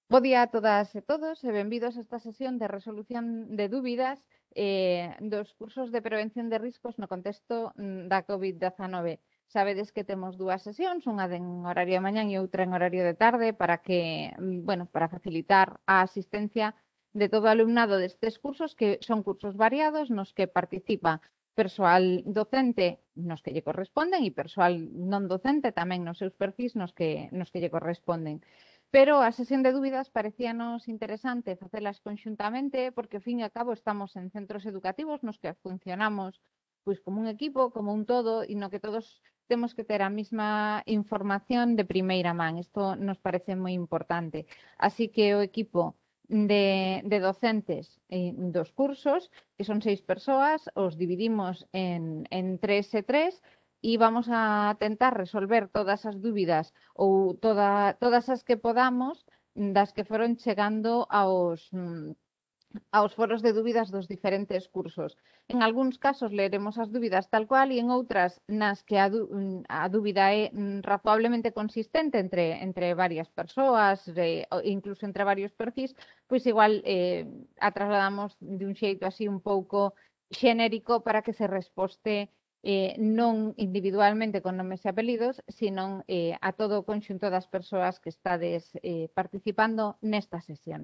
Bo día a todas e todos e benvidos a esta sesión de resolución de dúbidas dos cursos de prevención de riscos no contexto da COVID-19. Sabedes que temos dúas sesións, unha en horario de mañán e outra en horario de tarde para que, para facilitar a asistencia de todo o alumnado destes cursos, que son cursos variados nos que participa persoal docente nos que lle corresponden e persoal non docente tamén nos seus perfis nos que lle corresponden. Pero a sesión de dúbidas parecíanos interesante facelas conxuntamente porque, ao fin e ao cabo, estamos en centros educativos nos que funcionamos pois como un equipo, como un todo, e no que todos temos que ter a mesma información de primeira man. Isto nos parece moi importante. Así que o equipo de docentes dos cursos, que son 6 persoas, os dividimos en 3 e 3 e vamos a tentar resolver todas as dúbidas ou todas as que podamos das que foron chegando aos foros de dúbidas dos diferentes cursos. En algúns casos leeremos as dúbidas tal cual e en outras nas que a dúbida é razoablemente consistente entre varias persoas, incluso entre varios perfis, pois igual a trasladamos de un xeito así un pouco xenérico para que se resposte non individualmente con nomes e apelidos, sino a todo o conxunto das persoas que estades participando nesta sesión.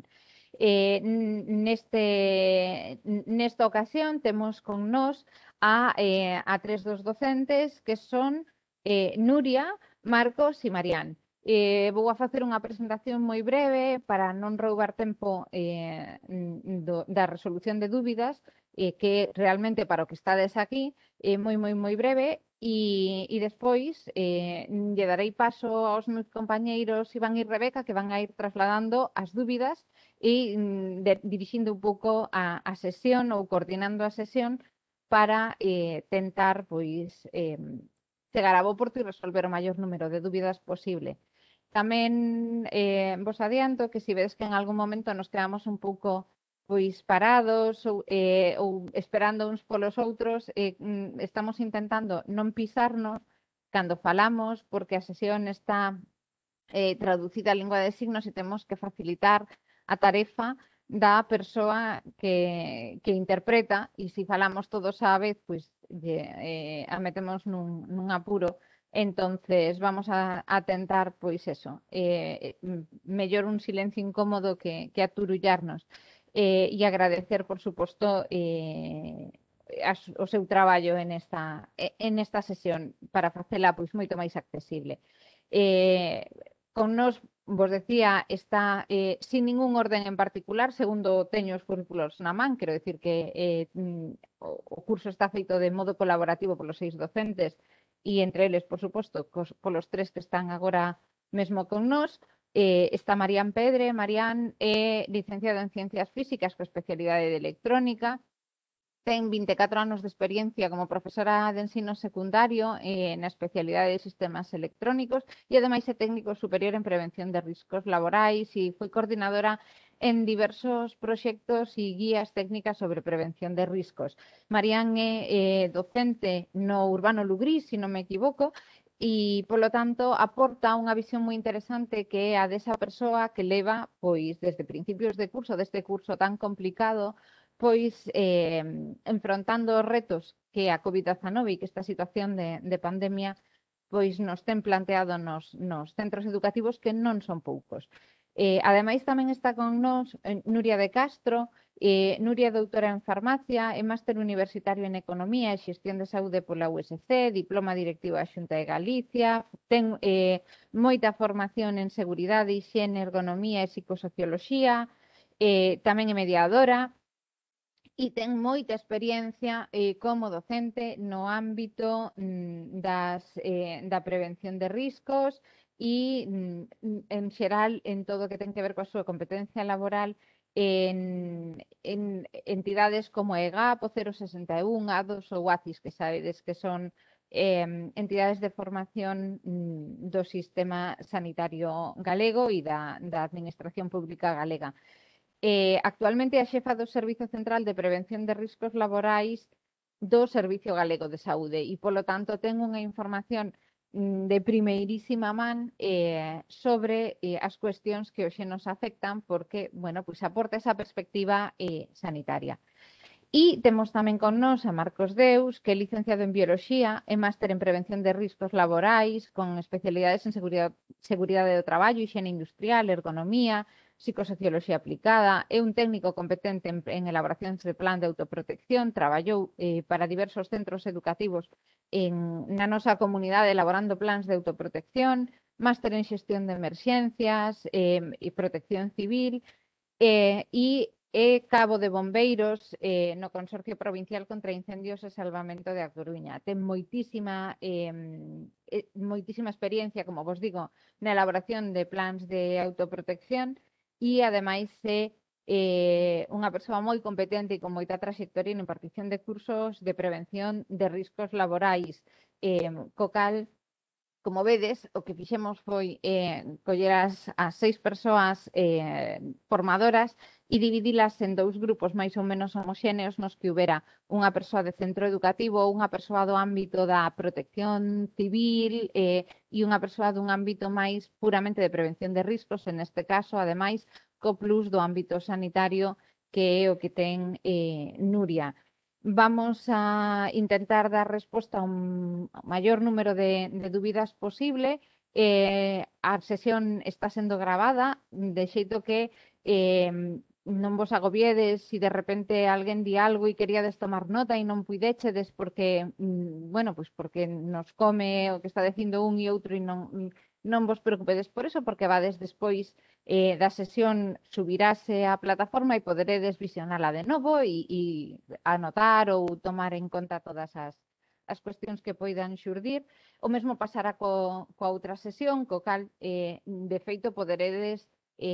Nesta ocasión temos con nós a tres dos docentes que son Nuria, Marcos e Marián. Vou a facer unha presentación moi breve para non roubar tempo da resolución de dúbidas, que realmente para o que estades aquí é moi breve, e despois lle darei paso aos meus compañeiros Iván e Rebeca, que van a ir trasladando as dúbidas e dirixindo un pouco a sesión ou coordinando a sesión para tentar chegar a bo porto e resolver o maior número de dúbidas posible. Tamén vos adianto que se vedes que en algún momento nos quedamos un pouco parados ou esperando uns polos outros, estamos intentando non pisarnos cando falamos, porque a sesión está traducida a lingua de signos e temos que facilitar a tarefa da persoa que interpreta, e se falamos todos á vez, pois a metemos nun apuro. Entonces vamos a tentar, pois eso, mellor un silencio incómodo que aturullarnos, e agradecer, por suposto, o seu traballo en esta sesión para facela pois moito máis accesible. Con nos, vos decía, está sin ningún orden en particular, segundo teño os currículos na man, quero decir que o curso está feito de modo colaborativo polos 6 docentes e entre eles, por suposto, polos 3 que están agora mesmo con nós. Está Marián Pedre. Marián é licenciado en Ciencias Físicas con especialidade de Electrónica. Ten 24 anos de experiencia como profesora de ensino secundario na especialidade de sistemas electrónicos e ademais é técnico superior en prevención de riscos laborais e foi coordinadora en diversos proxectos e guías técnicas sobre prevención de riscos. Marián é docente no Urbano Lugrís, se non me equivoco, e, polo tanto, aporta unha visión moi interesante que é a desa persoa que leva, pois, desde principios de curso, deste curso tan complicado, pois enfrontando os retos que a COVID-19 e que esta situación de pandemia pois nos ten planteado nos centros educativos, que non son poucos. Ademais, tamén está con nós Nuria de Castro. Nuria é doutora en farmacia, é máster universitario en Economía e Xestión de Saúde pola USC, diploma directivo da Xunta de Galicia, ten moita formación en seguridade, hixiene, ergonomía e psicosocioloxía, tamén é mediadora, e ten moita experiencia como docente no ámbito da prevención de riscos e, en xeral, en todo o que ten que ver coa súa competencia laboral en entidades como EGAP, o 061, ADOS ou ACIS, que sabedes que son entidades de formación do sistema sanitario galego e da Administración Pública Galega. Actualmente é a xefa do Servizo Central de Prevención de Riscos Laborais do Servicio Galego de Saúde e, polo tanto, ten unha información de primeirísima man sobre as cuestións que hoxe nos afectan porque, bueno, pois aporta esa perspectiva sanitaria. E temos tamén con nós a Marcos Deus, que é licenciado en Bioloxía e máster en Prevención de Riscos Laborais, con especialidades en Seguridade do Traballo, Higiene Industrial, Ergonomía, Psicosocioloxía Aplicada. É un técnico competente en elaboracións de plan de autoprotección, traballou para diversos centros educativos na nosa comunidade elaborando plans de autoprotección, máster en Xestión de Emerxencias e Protección Civil, e é cabo de bombeiros no Consorcio Provincial contra Incendios e Salvamento de A Coruña. Ten moitísima experiencia, como vos digo, na elaboración de plans de autoprotección e, ademais, é unha persoa moi competente e con moita trayectoria na impartición de cursos de prevención de riscos laborais, co cal, como vedes, o que fixemos foi coller as 6 persoas formadoras e dividilas en 2 grupos máis ou menos homoxéneos nos que houbera unha persoa de centro educativo ou unha persoa do ámbito da protección civil e unha persoa dun ámbito máis puramente de prevención de riscos, en este caso, ademais, co plus do ámbito sanitario que é o que ten Nuria. Vamos a intentar dar resposta a un maior número de dúbidas posible. A sesión está sendo gravada, de xeito que non vos agobiedes se de repente alguén di algo e queríades tomar nota e non puidechedes porque, bueno, pois porque nos come o que está dicindo un e outro e non vos preocupedes por eso, porque vades despois da sesión subirase á plataforma e poderedes visionala de novo e anotar ou tomar en conta todas as cuestións que poidan xurdir. O mesmo pasará coa outra sesión, co cal, de feito, poderedes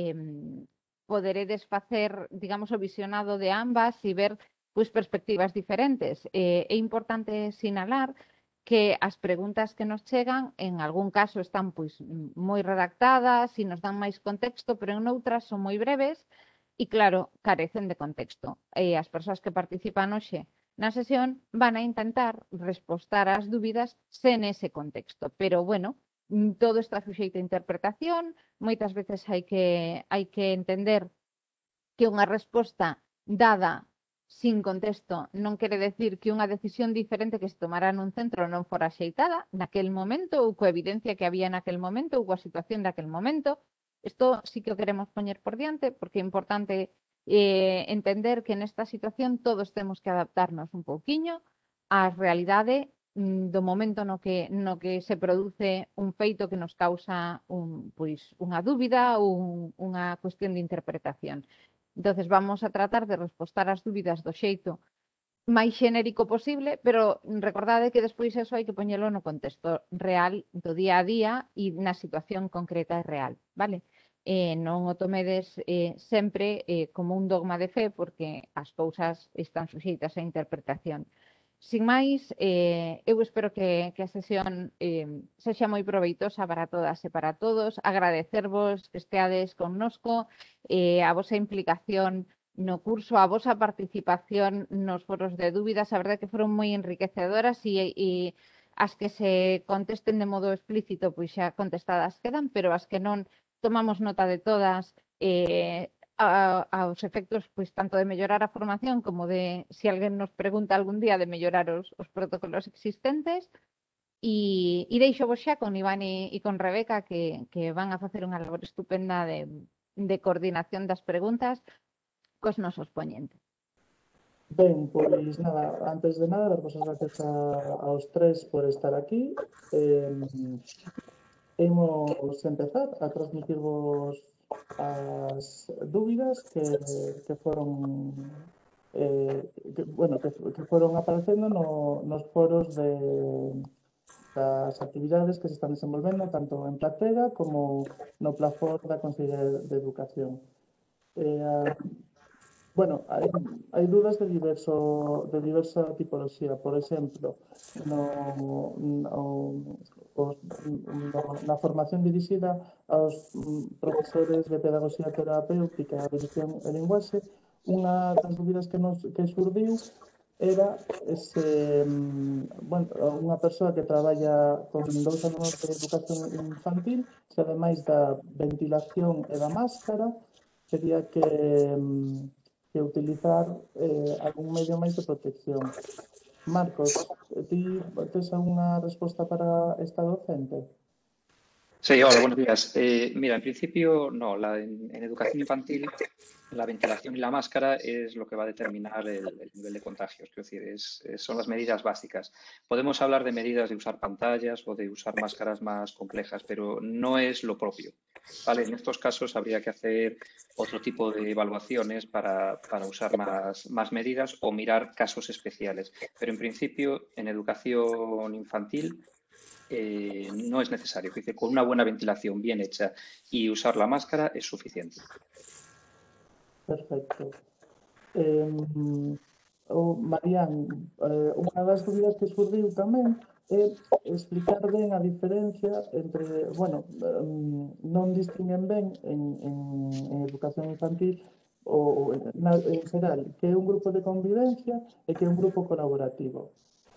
facer, digamos, o visionado de ambas e ver pois perspectivas diferentes. É importante sinalar que as preguntas que nos chegan en algún caso están pois moi redactadas e nos dan máis contexto, pero en outras son moi breves e, claro, carecen de contexto. E as persoas que participan hoxe na sesión van a intentar respostar ás dúbidas sen ese contexto. Pero, bueno, todo está suxeito a interpretación, moitas veces hai que entender que unha resposta dada sin contexto non quere decir que unha decisión diferente que se tomara nun centro non fora axeitada naquel momento ou coa evidencia que había naquel momento ou coa situación daquel momento. Isto sí que o queremos poñer por diante porque é importante entender que nesta situación todos temos que adaptarnos un pouquiño á realidade do momento no que se produce un feito que nos causa pois unha dúbida ou unha cuestión de interpretación. Entonces vamos a tratar de respostar as dúbidas do xeito máis xenérico posible, pero recordade que despois eso hai que poñelo no contexto real do día a día e na situación concreta e real, vale? Non o tomedes sempre como un dogma de fe porque as cousas están suxeitas a interpretación. Sin máis, eu espero que a sesión sexa moi proveitosa para todas e para todos. Agradecervos que esteades connosco, a vosa implicación no curso, a vosa participación nos foros de dúbidas. A verdade que foron moi enriquecedoras e as que se contesten de modo explícito, pois xa contestadas quedan, pero as que non, tomamos nota de todas, aos efectos pois tanto de mellorar a formación como de, se alguén nos pregunta algún día, de mellorar os protocolos existentes. E deixo vos xa con Iván e con Rebeca que van a facer unha labor estupenda de coordinación das preguntas cos nosos poñentes. Ben, pois nada, antes de nada, dar vos as gracias aos tres por estar aquí. Imos empezar a transmitirvos as dúbidas que foron que foron aparecendo nos foros das actividades que se están desenvolvendo tanto en Platera como no plafón da Consellería de Educación. Bueno, hai dúdas de diversa tipoloxía. Por exemplo, na formación dirixida aos profesores de pedagogía terapéutica, religión e linguaxe, unha das dúbidas que xurdiu era unha persoa que traballa con 2 alumnos de educación infantil, se ademais da ventilación e da máscara, teria que utilizar algún medio máis de protección. Marcos, ti tes algunha resposta para esta docente? Sí, hola, buenos días. Mira, en principio no, en educación infantil la ventilación y la máscara es lo que va a determinar el nivel de contagios. Quiero decir, son las medidas básicas. Podemos hablar de medidas de usar pantallas o de usar máscaras más complejas, pero no es lo propio. ¿Vale? En estos casos habría que hacer otro tipo de evaluaciones para usar más medidas o mirar casos especiales. Pero en principio, en educación infantil, no es necesario. Es decir, con una buena ventilación bien hecha y usar la máscara es suficiente. Perfecto. Marían, unha das dúbidas que surdiu tamén é explicar ben a diferencia entre, non distinguen ben en educación infantil ou en xeral, que é un grupo de convivencia e que é un grupo colaborativo.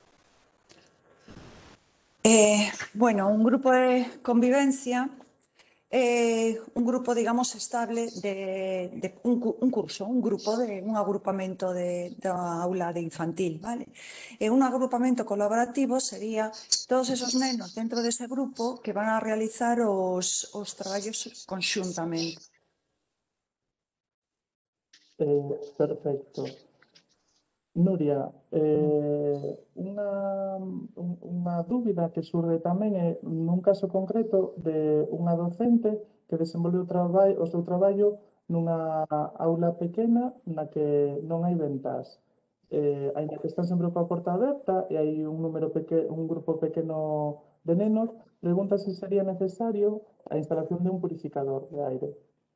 Un grupo de convivencia é un grupo, digamos, estable de un curso, un grupo de un agrupamento da aula de infantil, vale? E un agrupamento colaborativo sería todos esos nenos dentro dese grupo que van a realizar os traballos conxuntamente. Perfecto. Nuria, unha dúbida que surde tamén é nun caso concreto de unha docente que desenvolve o seu traballo nunha aula pequena na que non hai ventás. Aínda que están sempre coa porta aberta e hai un grupo pequeno de nenos, pregunta se sería necesario a instalación de un purificador de aire.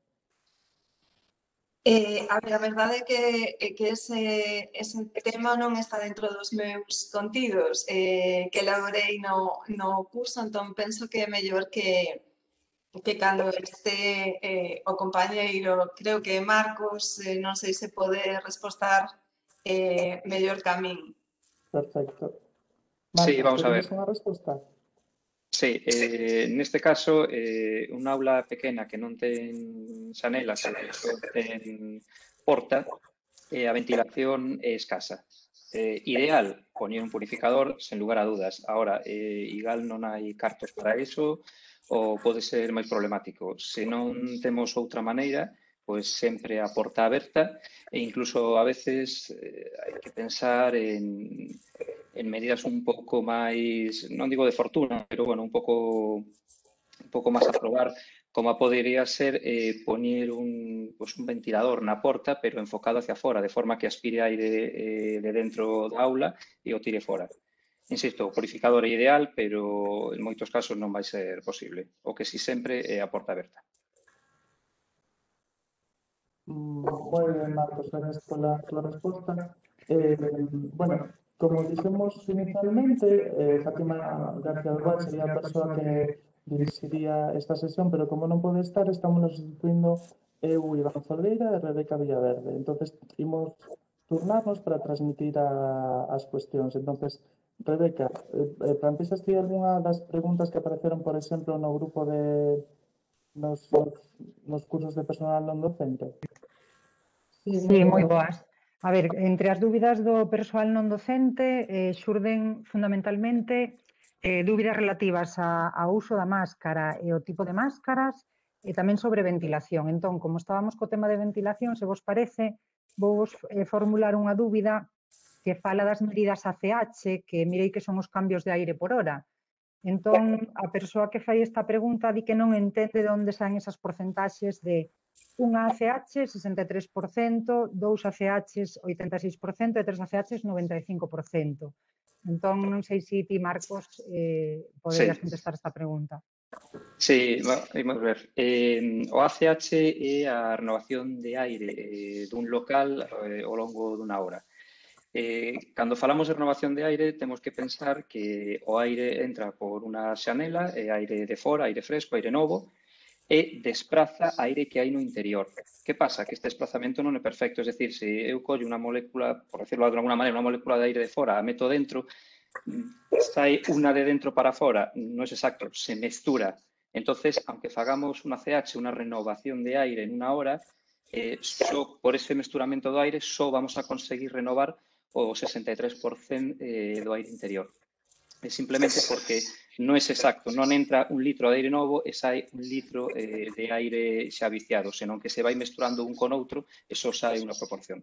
A verdade é que ese tema non está dentro dos meus contidos que elaborei no curso, entón penso que é mellor que cando este o compañeiro, creo que Marcos, non sei se pode respostar mellor que a min. Perfecto. Sí, Marcos, vamos a ver. tedes unha resposta? Sí, neste caso, unha aula pequena que non ten xanelas e só ten porta, a ventilación é escasa. Ideal, poñer un purificador, sen lugar a dudas. Ahora, igual non hai cartos para iso ou pode ser máis problemático. Se non temos outra maneira, pois sempre a porta aberta e incluso a veces hai que pensar en medidas un pouco máis, non digo de fortuna, pero bueno, un pouco máis a probar, como podería ser poñer un ventilador na porta, pero enfocado hacia fora, de forma que aspire aire de dentro da aula e o tire fora. Insisto, o purificador é ideal, pero en moitos casos non vai ser posible. O que si sempre é a porta aberta. Moi ben, Marcos, gracias pola resposta. Como dixemos inicialmente, Fátima García Albal sería a persoa que dirixiría esta sesión, pero como non pode estar, estamos nos sustituindo eu, Iván Folgueira e Rebeca Villaverde. Entonces, imos turnarnos para transmitir as cuestións. Entonces, Rebeca, plantexas ti algunha das preguntas que apareceron, por exemplo, no grupo nos cursos de personal non docente? Sí, moi boas. A ver, entre as dúbidas do persoal non docente xurden fundamentalmente dúbidas relativas ao uso da máscara e o tipo de máscaras e tamén sobre ventilación. Entón, como estábamos co tema de ventilación, se vos parece, vos formular unha dúbida que fala das medidas ACH, que mirei que son os cambios de aire por hora. Entón, a persoa que fai esta pregunta di que non entende de onde saen esas porcentaxes de unha ACH 63%, 2 ACH 86% e 3 ACH 95%. Entón, non sei se ti, Marcos, poderías contestar esta pregunta. Sí, vamos ver. O ACH é a renovación de aire dun local ao longo dunha hora. Cando falamos de renovación de aire, temos que pensar que o aire entra por unha xanela, aire de fora, aire fresco, aire novo, e despraza aire que hai no interior. Que pasa? Que este desplazamento non é perfecto, é dicir, se eu collo unha molécula, por decirlo de alguna maneira, unha molécula de aire de fora, a meto dentro, sai unha de dentro para fora, non é exacto, se mestura. Entonces, aunque fagamos unha CH, unha renovación de aire en unha hora, só por ese mesturamento do aire só vamos a conseguir renovar o 63% do aire interior. É simplemente porque non é exacto, non entra un litro de aire novo e sai un litro de aire xa viciado, senón que se vai mesturando un con outro e só sai unha proporción.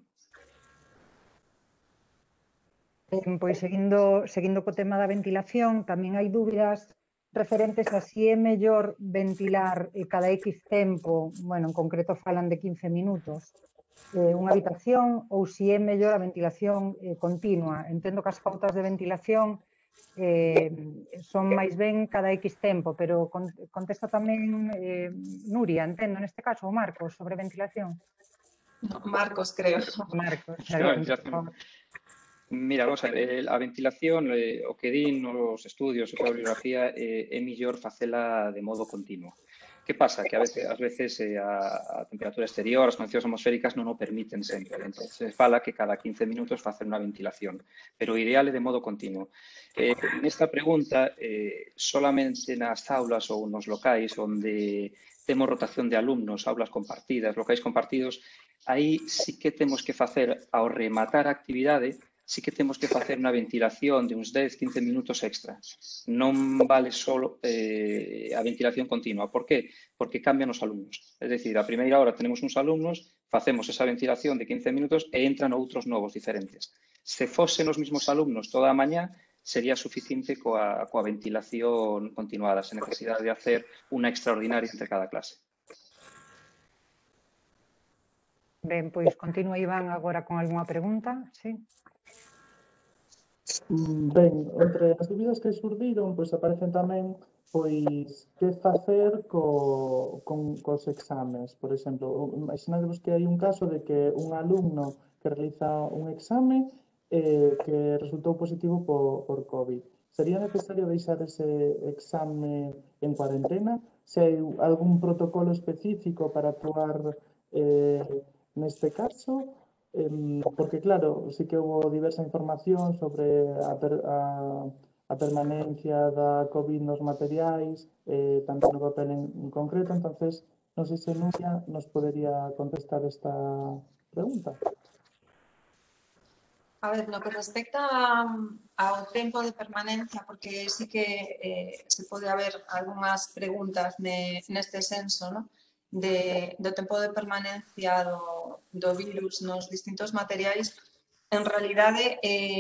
Pois seguindo co tema da ventilación, tamén hai dúbidas referentes a si é mellor ventilar cada X tempo, bueno, en concreto falan de 15 minutos, unha habitación ou si é mellor a ventilación continua. Entendo que as pautas de ventilación son máis ben cada X tempo, pero contesta tamén Nuria, entendo, neste caso, ou Marcos, sobre ventilación. No, Marcos, creo. Marcos, Mira, vamos a ver, a ventilación, o que din nos estudios e a bibliografía é mellor facela de modo continuo. Que pasa? Que ás veces a temperatura exterior, as condicións atmosféricas non o permiten sempre. Entón, se fala que cada 15 minutos facer unha ventilación, pero o ideal é de modo continuo. Nesta pregunta, solamente nas aulas ou nos locais onde temos rotación de alumnos, aulas compartidas, locais compartidos, aí sí que temos que facer, ao rematar a actividade, sí que temos que facer unha ventilación de uns 10-15 minutos extra. Non vale só a ventilación continua. Por qué? Porque cambian os alumnos. É dicir, a primeira hora tenemos uns alumnos, facemos esa ventilación de 15 minutos e entran outros novos diferentes. Se fosen os mismos alumnos toda a mañá, sería suficiente coa ventilación continuada, sen necesidade de hacer unha extraordinaria entre cada clase. Ben, pois continúa Iván agora con algunha pregunta, sí? Ben, entre as dúbidas que surdiron, pois aparecen tamén pois que facer cos exames. Por exemplo, imaginadevos que hai un caso de que un alumno que realiza un exame que resultou positivo por COVID. Sería necesario deixar ese exame en cuarentena? Se hai algún protocolo específico para actuar neste caso? Porque, claro, sí que houve diversa información sobre a permanencia da COVID nos materiais, tanto no papel en concreto, entonces non sei se Nuria nos podería contestar esta pregunta. A ver, no que respecta ao tempo de permanencia, porque sí que se pode haber algunhas preguntas neste senso, ¿no? Do tempo de permanencia do virus nos distintos materiais, en realidade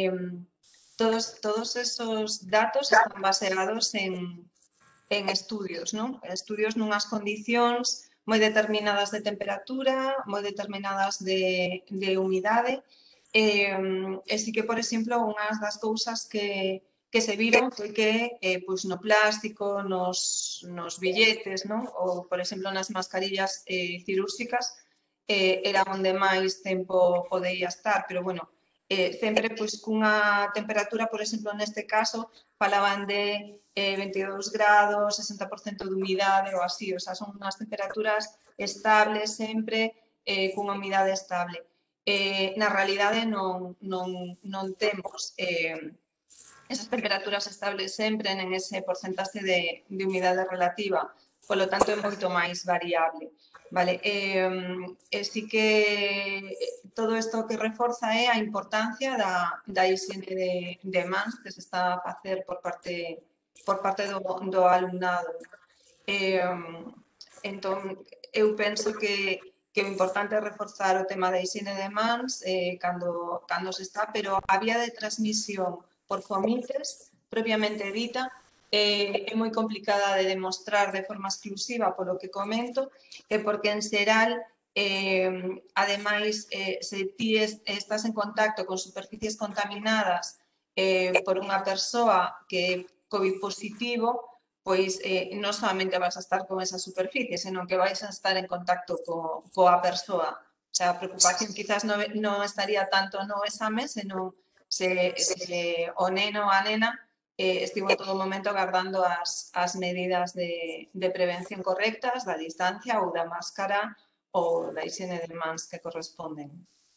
todos esos datos están baseados en estudios, non? Estudios nunhas condicións moi determinadas de temperatura, moi determinadas de humidade, e sí que, por exemplo, unhas das cousas que se viron foi que pois no plástico, nos billetes, non? Ou, por exemplo, nas mascarillas cirúrxicas era onde máis tempo podía estar, pero, bueno, sempre pois cunha temperatura, por exemplo, neste caso, falaban de 22 grados, 60% de humidade ou así, o sea, son unhas temperaturas estables sempre, cunha humidade estable. Na realidade non temos esas temperaturas estables sempre en ese porcentaxe de humidade relativa, polo tanto é moito máis variable. Vale, sí que todo isto que reforza é a importancia da higiene de mans que se está a facer por parte do alumnado. Entón, eu penso que o importante é reforzar o tema da higiene de mans cando se está, pero a vía de transmisión por fomites, propiamente dita, é moi complicada de demostrar de forma exclusiva polo que comento, porque en xeral, ademais, se ti estás en contacto con superficies contaminadas por unha persoa que é COVID positivo, pois non solamente vas a estar con esa superficie, senón que vais a estar en contacto coa persoa. O sea, a preocupación quizás non estaría tanto no exame, senón se o neno ou a nena estivo en todo momento agardando as medidas de prevención correctas, da distancia ou da máscara ou da higiene de mans que corresponden.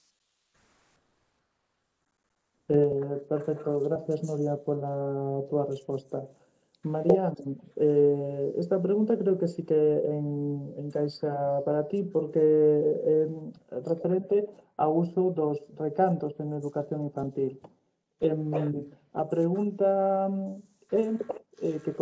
Perfecto, gracias Nuria pola túa resposta. Marian, esta pregunta creo que sí que encaixa para ti porque é referente ao uso dos recantos en educación infantil. A pregunta é que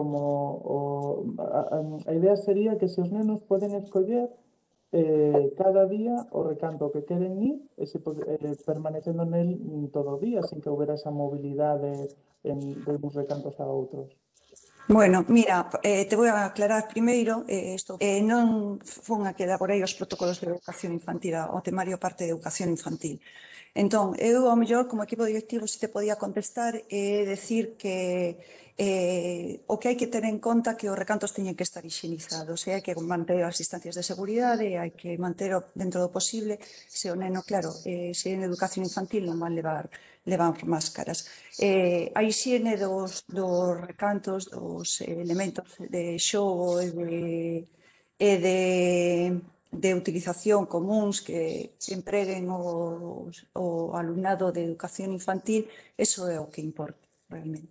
a idea sería que se os nenos poden escoller cada día o recanto que queren ir permanecendo nel todo o día sin que houbera esa mobilidade de uns recantos a outros. Bueno, mira, te voy a aclarar primeiro non fun a que elaborei os protocolos de educación infantil, o temario parte de educación infantil. Entón, eu, ao mellor, como equipo directivo, se te podía contestar e decir que o que hai que ter en conta que os recantos teñen que estar higienizados, hai que manter as distancias de seguridade, hai que manter dentro do posible, se o neno, claro, se en educación infantil non van levar máscaras. A higiene dos recantos, dos elementos de xogo e de utilización comuns que empreguen o alumnado de educación infantil, eso é o que importa realmente.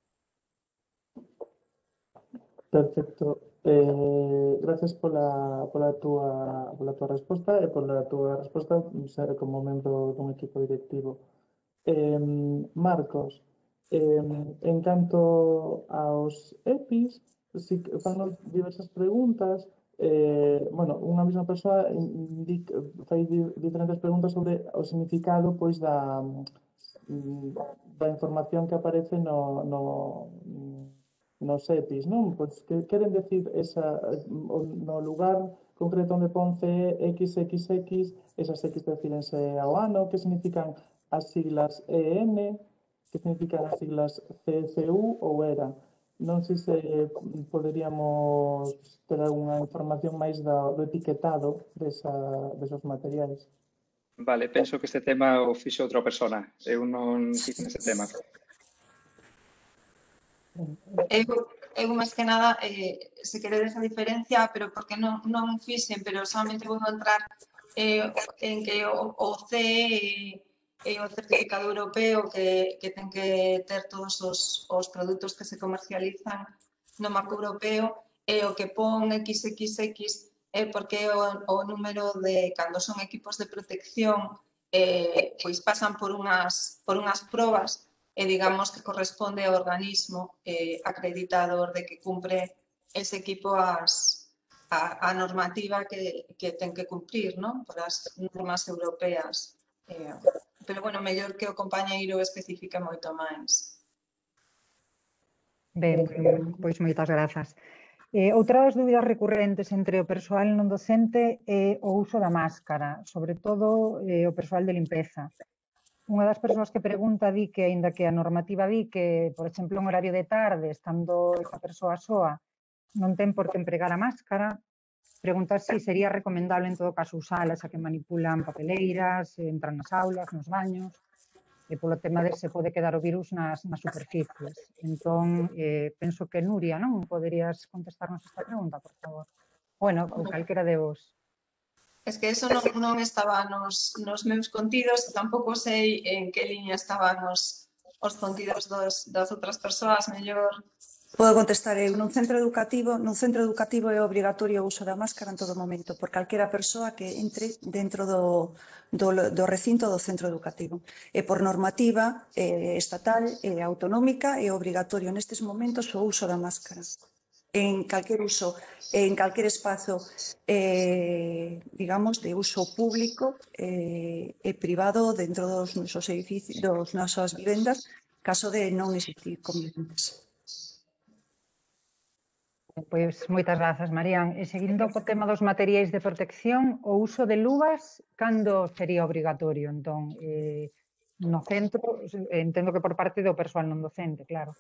Perfecto. Gracias pola túa resposta e pola túa resposta como membro dun equipo directivo. Marcos, en canto aos EPIs, si fan diversas preguntas, bueno, unha mesma persoa fai diferentes preguntas sobre o significado pois da información que aparece nos EPIs, non? Pois que queren decir no lugar concreto onde pon CXXX, esas X refírense ao ano, que significan as siglas EN, que significan as siglas CCU ou ERA. Non sei se poderíamos ter algunha información máis do etiquetado desos materiais. Vale, penso que este tema o fixo outra persona. Eu non fixen ese tema. Eu máis que nada, se queredes a diferencia, pero porque non fixen, pero solamente vou entrar en que o CE é o certificado europeo que ten que ter todos os produtos que se comercializan no marco europeo e o que pon XXX é porque é o número de cando son equipos de protección pois pasan por unhas probas e digamos que corresponde ao organismo acreditador de que cumpre ese equipo a normativa que ten que cumprir, non? Por as normas europeas. Pero, bueno, mellor que o compañeiro especifique moito máis. Ben, pois moitas grazas. Outra das dúbidas recurrentes entre o persoal non docente é o uso da máscara, sobre todo o persoal de limpeza. Unha das persoas que pregunta di que, aínda que a normativa di que, por exemplo, en horario de tarde, estando esa persoa soa, non ten por que empregar a máscara, preguntar se sería recomendable en todo caso usalas a que manipulan papeleiras, entran nas aulas, nos baños, e polo tema de se pode quedar o virus nas superficies. Entón, penso que Nuria, non? Poderías contestarnos esta pregunta, por favor? Bueno, ou calquera de vos. Es que eso non estaba nos meus contidos, tampouco sei en que liña estaban os contidos das outras persoas, mellor. Podo contestar eu. Nun centro educativo é obrigatorio o uso da máscara en todo momento por calquera persoa que entre dentro do recinto do centro educativo. E por normativa estatal e autonómica é obrigatorio nestes momentos o uso da máscara. En calquer uso, en calquer espazo, digamos, de uso público e privado dentro dos nosos edificios, das nosas vivendas, caso de non existir convivendas. Pois moitas grazas, Marían. E seguindo co tema dos materiais de protección, o uso de luvas, cando sería obrigatorio? Entón, no centro, entendo que por parte do persoal non docente, claro.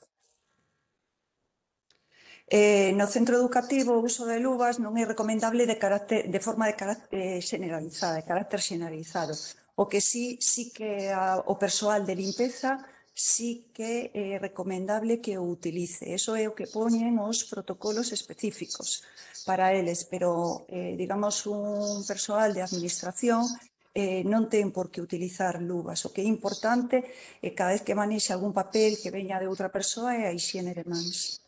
No centro educativo o uso de luvas non é recomendable de forma de carácter generalizado. O que sí que o persoal de limpeza sí que é recomendable que o utilice. Eso é o que poñen os protocolos específicos para eles, pero, digamos, un persoal de administración non ten por que utilizar luvas. O que é importante é cada vez que manexe algún papel que veña de outra persoa é a hixiene de mans.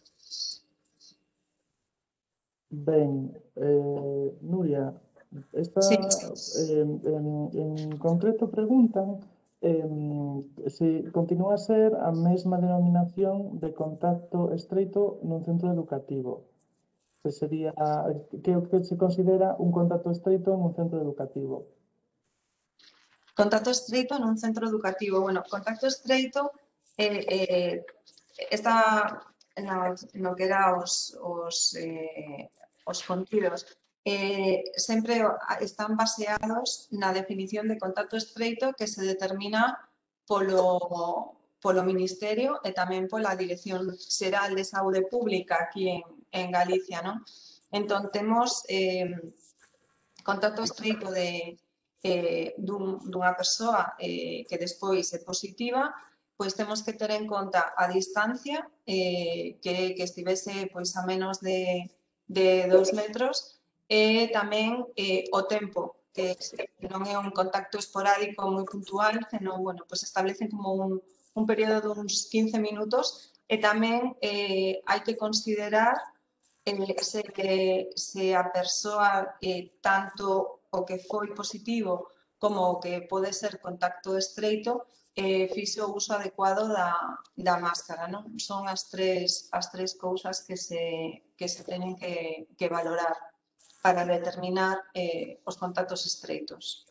Ben, Nuria, Sí. en concreto preguntan se continúa a ser a mesma denominación de contacto estreito nun centro educativo. Que sería, que o que se considera un contacto estreito nun centro educativo. Contacto estreito nun centro educativo. Bueno, contacto estreito está no que era os contidos. Sempre están baseados na definición de contacto estreito que se determina polo Ministerio e tamén pola Dirección Xeral de Saúde Pública aquí en Galicia, non? Entón, temos contacto estreito dunha persoa que despois é positiva, pois temos que ter en conta a distancia, que estivese pois a menos de 2 metros, e tamén o tempo, que non é un contacto esporádico moi puntual, senón, bueno, pois establecen como un período de uns 15 minutos, e tamén hai que considerar se a persoa tanto o que foi positivo como o que pode ser contacto estreito fixo o uso adecuado da máscara, non? Son as tres cousas que se teñen que valorar para determinar os contactos estreitos.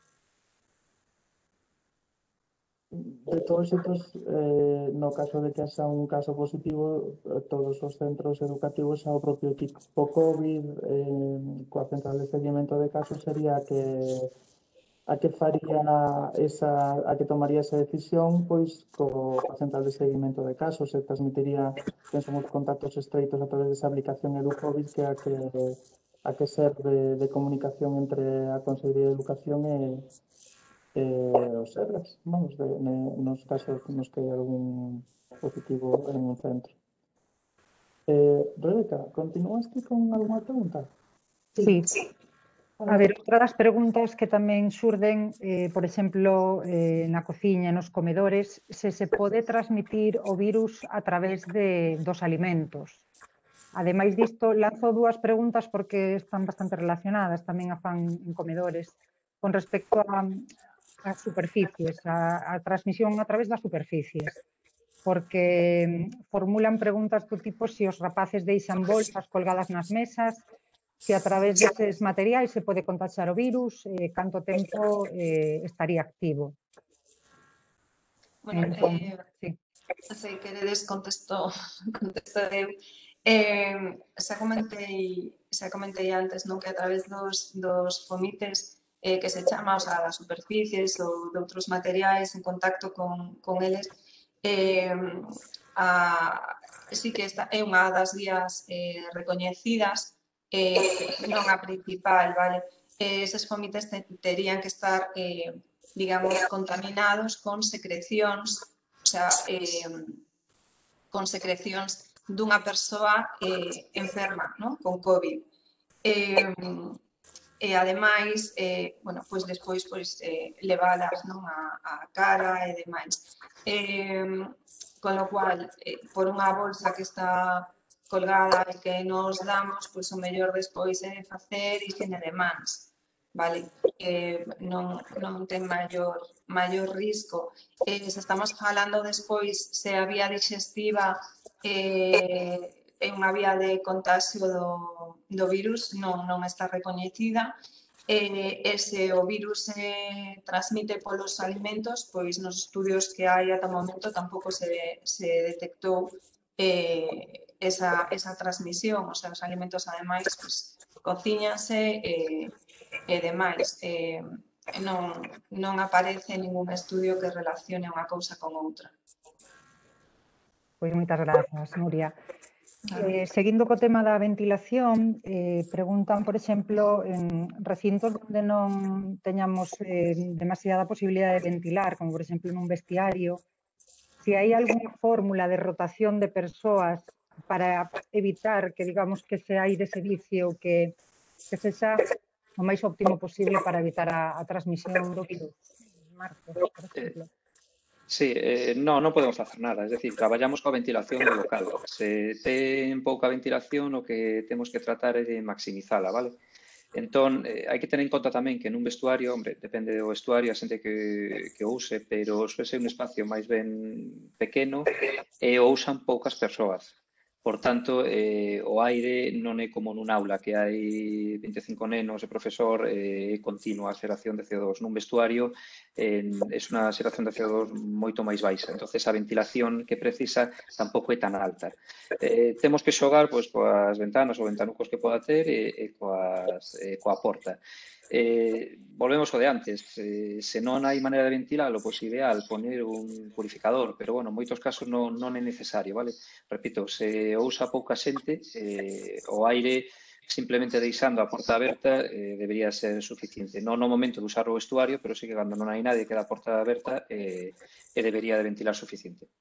De todos xeitos, no caso de que haxa un caso positivo, todos os centros educativos ao propio equipo COVID, coa central de seguimento de casos sería a que faría a que tomaría esa decisión, pois coa central de seguimento de casos, se transmitiría quen son os contactos estreitos a través desa aplicación EduCovid que a que serve de comunicación entre a Consellería de Educación e os sergas, vamos, nos casos nos que hai algún positivo en un centro. Rebeca, continuaste con algunha pregunta? Sí. A ver, outra das preguntas que tamén xurden, por exemplo, na cociña, nos comedores, se pode transmitir o virus a través dos alimentos. Ademais disto, lanzo dúas preguntas porque están bastante relacionadas, tamén a fan en comedores, con respecto as superficies, a transmisión a través das superficies, porque formulan preguntas do tipo se os rapaces deixan bolsas colgadas nas mesas, se a través deses materiais se pode contagiar o virus, canto tempo estaría activo. Bueno, Entón, sí. se queredes contesto eu. Xa comentei antes, non, que a través dos fomites que se chama, o sea, das superficies ou de outros materiais en contacto con eles, sí que esta é unha das vías recoñecidas, non a principal, vale? Eses fomites terían que estar, digamos, contaminados con secrecións, o sea, con secrecións dunha persoa enferma, non? Con COVID. E ademais, bueno, pois despois levalas, non, a cara e demais. Con lo cual, por unha bolsa que está colgada e que nos damos, pois o mellor despois é facer higiene de mans, vale? Non ten maior risco. Se estamos falando despois se a vía digestiva é unha vía de contagio do virus, non está recoñecida. Se o virus se transmite polos alimentos, pois nos estudios que hai ata o momento tampouco se detectou esa transmisión. O sea, os alimentos, ademais, pois, cocíñanse e demais. Non aparece ningún estudio que relacione unha cousa con outra. Pois moitas grazas, Nuria. Seguindo co tema da ventilación, preguntan, por exemplo, en recintos onde non teñamos demasiada posibilidade de ventilar, como por exemplo nun vestiario, si hai algunha fórmula de rotación de persoas para evitar que, digamos, que ese aire ese vicio que sexa o máis óptimo posible para evitar a transmisión do virus. Marcos, por exemplo. Sí, non podemos facer nada, es decir, traballamos coa ventilación do local. Se ten pouca ventilación, o que temos que tratar é de maximizala, vale? Entón, hai que tener en conta tamén que nun vestuario, hombre, depende do vestuario, a xente que o use, pero suele ser un espacio máis ben pequeno e o usan poucas persoas. Por tanto, o aire non é como nun aula que hai 25 nenos e profesor continua a xeración de CO2. Nun vestuario é unha xeración de CO2 moito máis baixa. Entonces, a ventilación que precisa tampouco é tan alta. Temos que xogar pois, coas ventanas ou ventanucos que poda ter e coa porta. Volvemos ao de antes, se non hai maneira de ventilalo, pois ideal poner un purificador, pero bueno, en moitos casos non é necesario, vale? Repito, se usa pouca xente, o aire simplemente deixando a porta aberta debería ser suficiente. Non no momento de usar o vestuario, pero sí que cando non hai nadie queda a porta aberta debería de ventilar suficiente.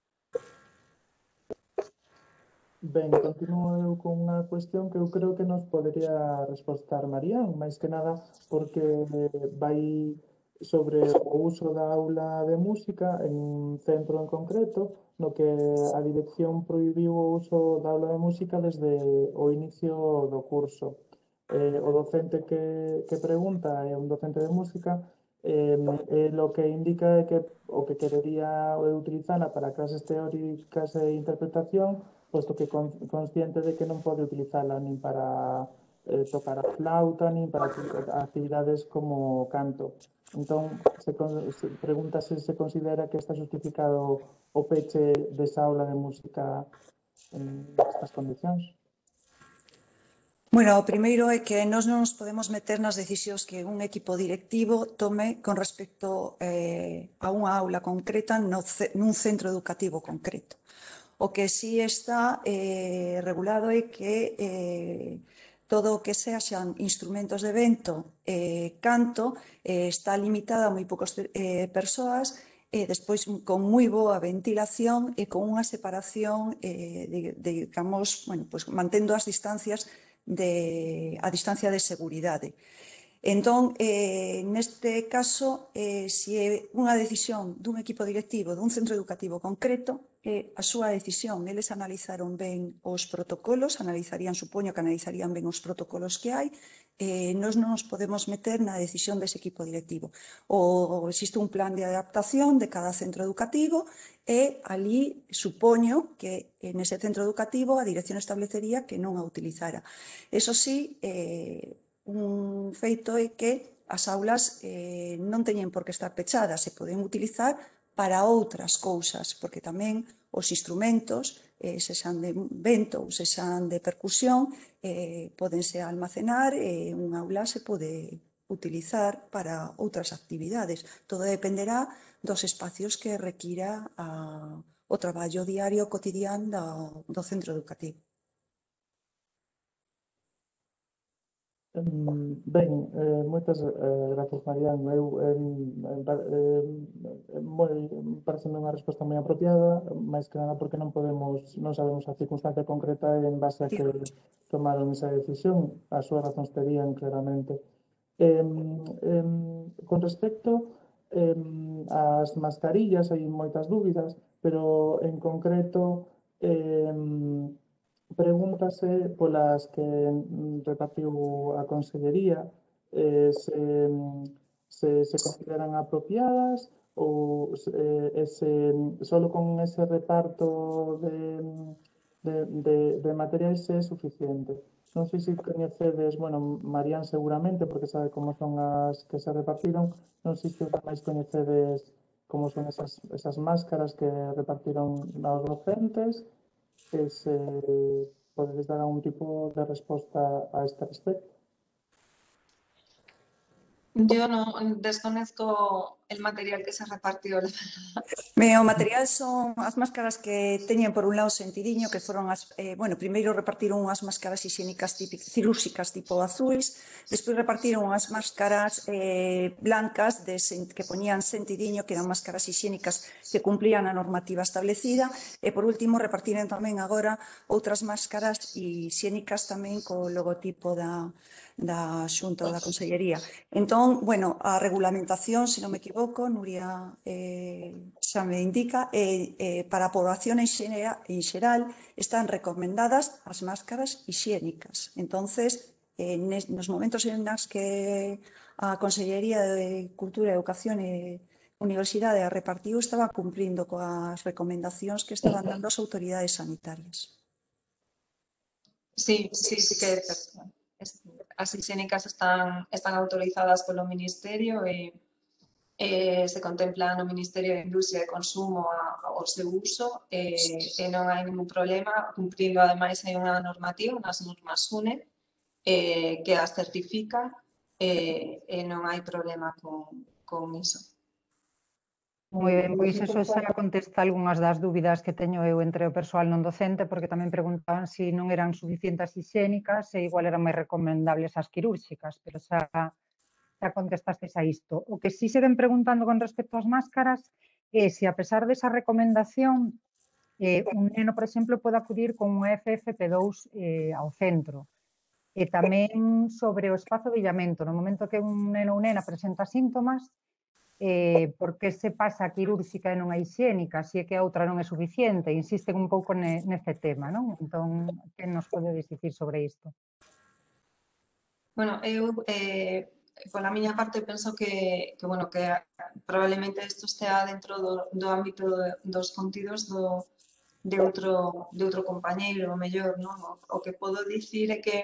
Ben, continuo eu con unha cuestión que eu creo que nos podería respostar Marían, máis que nada porque vai sobre o uso da aula de música en un centro en concreto, no que a dirección prohibiu o uso da aula de música desde o inicio do curso. O docente que pregunta é un docente de música lo que indica é que o que querería utilizala para clases teóricas e interpretación, posto que consciente de que non pode utilizala nin para tocar a flauta, nin para actividades como canto. Entón, se pregunta se se considera que está justificado o peche desa aula de música en estas condicións. Bueno, o primeiro é que nós non nos podemos meter nas decisións que un equipo directivo tome con respecto a unha aula concreta nun centro educativo concreto. O que sí está regulado é que todo o que sean instrumentos de vento e canto está limitada a moi poucas persoas e despois con moi boa ventilación e con unha separación, digamos, bueno, pues, mantendo as distancias a distancia de seguridade. Entón, neste caso, se é unha decisión dun equipo directivo dun centro educativo concreto, a súa decisión, eles analizaron ben os protocolos, supoño que analizarían ben os protocolos que hai, nós non nos podemos meter na decisión dese equipo directivo. Existe un plan de adaptación de cada centro educativo e ali supoño que nese centro educativo a dirección establecería que non a utilizara. Eso sí, un feito é que as aulas non teñen por que estar pechadas, se poden utilizar para outras cousas, porque tamén os instrumentos, sexan de vento ou sexan de percusión, podense almacenar e unha aula se pode utilizar para outras actividades. Todo dependerá dos espacios que requira o traballo diario cotidián do centro educativo. Ben, moitas grazas, Marián. Pareceme unha resposta moi apropiada, máis que nada porque non sabemos a circunstancia concreta en base a que tomaron esa decisión. As súas razóns terían claramente. Con respecto ás mascarillas, hai moitas dúbidas, pero en concreto pregúntase polas que repartiu a Consellería se consideran apropiadas ou solo con ese reparto de materiais é suficiente. Non sei se coñecedes, bueno, Marián seguramente, porque sabe como son as que se repartiron, non sei se máis coñecedes como son esas máscaras que repartiron aos docentes, se podedes dar algún tipo de resposta a este respecto. Yo no desconozco el material que se repartió? O material son as máscaras que teñen por un lado sentidiño, que foron as, primeiro repartiron unhas máscaras higiénicas cirúrxicas tipo azuis, despois repartiron unhas máscaras blancas que poñían sentidiño, que eran máscaras higiénicas que cumplían a normativa establecida, e por último repartiron tamén agora outras máscaras higiénicas tamén co logotipo da Xunta da Consellería. Entón, a regulamentación, se non me equivoco, Nuria xa me indica, para a poboación en xeral están recomendadas as máscaras higiénicas. Entonces, nos momentos en nas que a Consellería de Cultura, Educación e Universidade a repartiu, estaba cumprindo coas recomendacións que estaban dando as autoridades sanitarias. Sí, que as higiénicas están autorizadas polo Ministerio e se contempla no Ministerio de Industria e Consumo o seu uso e non hai ningún problema, cumprindo ademais hai unha normativa, unhas normas UNE que as certifican e non hai problema con iso. Moi ben, pois iso xa contesta algunhas das dúbidas que teño eu entre o persoal non docente, porque tamén preguntaban se non eran suficientes higiénicas e igual eran máis recomendables as quirúrxicas, pero xa contestastes a isto. O que sí seguen preguntando con respecto ás máscaras é se, a pesar desa recomendación, un neno, por exemplo, pode acudir con un FFP2 ao centro. E tamén sobre o espazo de illamento. No momento que un neno ou nena presenta síntomas, por que se pasa a quirúrxica e non a higiénica, se é que a outra non é suficiente? Insisten un pouco neste tema, non? Entón, que nos podedes dicir sobre isto? Bueno, eu, pola miña parte, penso que probablemente isto estea dentro do ámbito dos contidos de outro compañeiro, o mellor, non? O que podo dicir é que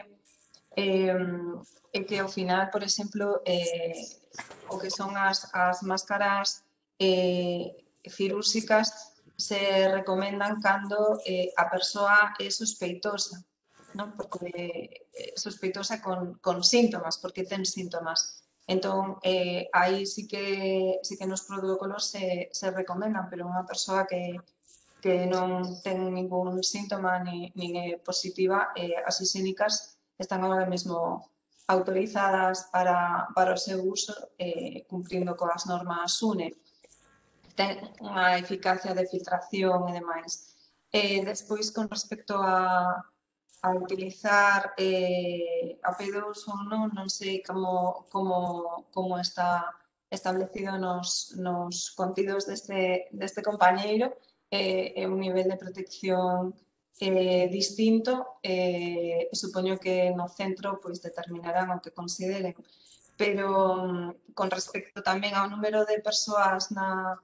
ao final, por exemplo, o que son as máscaras cirúrxicas se recomendan cando a persoa é sospeitosa, non? Porque sospeitosa con síntomas, porque ten síntomas. Entón, aí sí que nos protocolos se recomendan, pero unha persoa que non ten ningún síntoma nin é positiva, as higiénicas están agora mesmo autorizadas para o seu uso, cumprindo coas normas UNE. Ten unha eficacia de filtración e demais. Despois, con respecto a utilizar a P2 ou non sei como está establecido nos contidos deste compañeiro, é un nivel de protección distinto, supoño que no centro determinarán o que consideren, pero con respecto tamén ao número de persoas na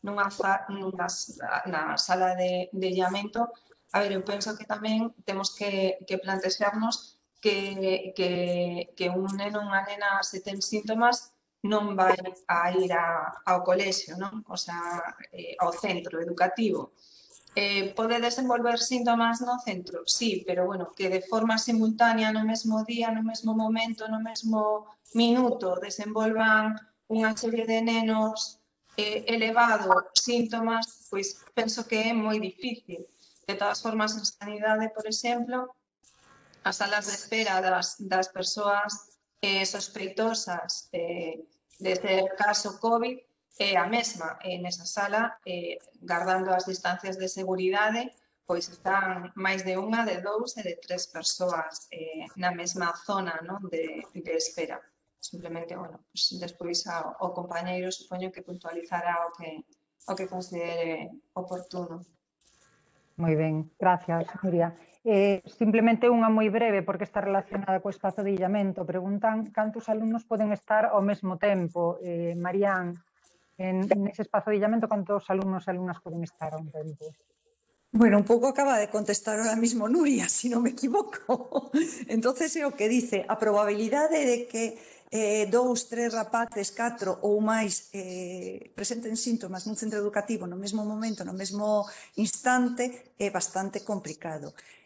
sala de illamento, a ver, eu penso que tamén temos que plantexarnos que un neno ou unha nena, se ten síntomas, non vai a ir ao colexio, non? O sea, ao centro educativo. Pode desenvolver síntomas no centro? Sí, pero bueno, que de forma simultánea no mesmo día, no mesmo momento, no mesmo minuto desenvolvan unha serie de nenos elevado síntomas, pois penso que é moi difícil. De todas formas, en sanidade, por exemplo, as salas de espera das persoas sospeitosas de ser caso COVID é a mesma. Nesa sala, guardando as distancias de seguridade, pois están máis de unha, de dous e de tres persoas na mesma zona de espera. Simplemente, despois o compañeiro supoño que puntualizará o que considere oportuno. Moi ben, gracias, Nuria. Simplemente unha moi breve, porque está relacionada co espazo de illamento. Preguntan cantos alumnos poden estar ao mesmo tempo. Marián, nese espazo de illamento, cantos alumnos e alumnas poden estar ao mesmo tempo? Bueno, un pouco acaba de contestar ahora mismo Nuria, si non me equivoco. Entonces é o que dice, a probabilidade de que 2, 3 rapaces, 4 ou máis presenten síntomas nun centro educativo no mesmo momento, no mesmo instante, é bastante complicado.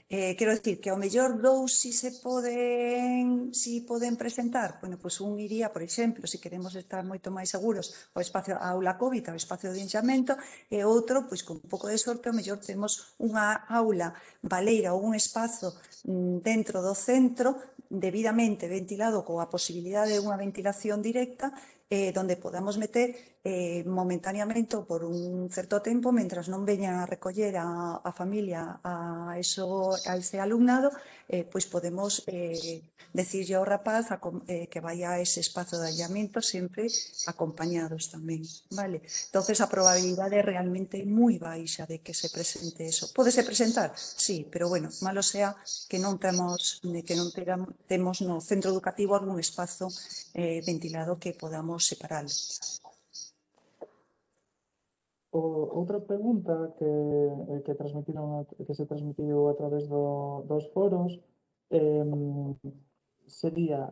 Quero dicir que ao mellor dous si poden presentar, bueno, pois un iría, por exemplo, se queremos estar moito máis seguros, ao espacio a aula COVID, ao espacio de enxamento, e outro, pois con un pouco de sorte, ao mellor temos unha aula baleira ou un espazo dentro do centro debidamente ventilado coa posibilidade de unha ventilación directa donde podamos meter momentaneamente ou por un certo tempo, mentras non veñan a recoller a familia a ese alumnado, pois podemos decirlle ao rapaz que vai a ese espazo de allamento sempre acompañados tamén, vale? Entonces a probabilidade é realmente moi baixa de que se presente eso. Pódese presentar? Sí, pero bueno, malo sea que non temos no centro educativo algún espazo ventilado que podamos separalo. Outra pregunta que se transmitiu a través dos foros sería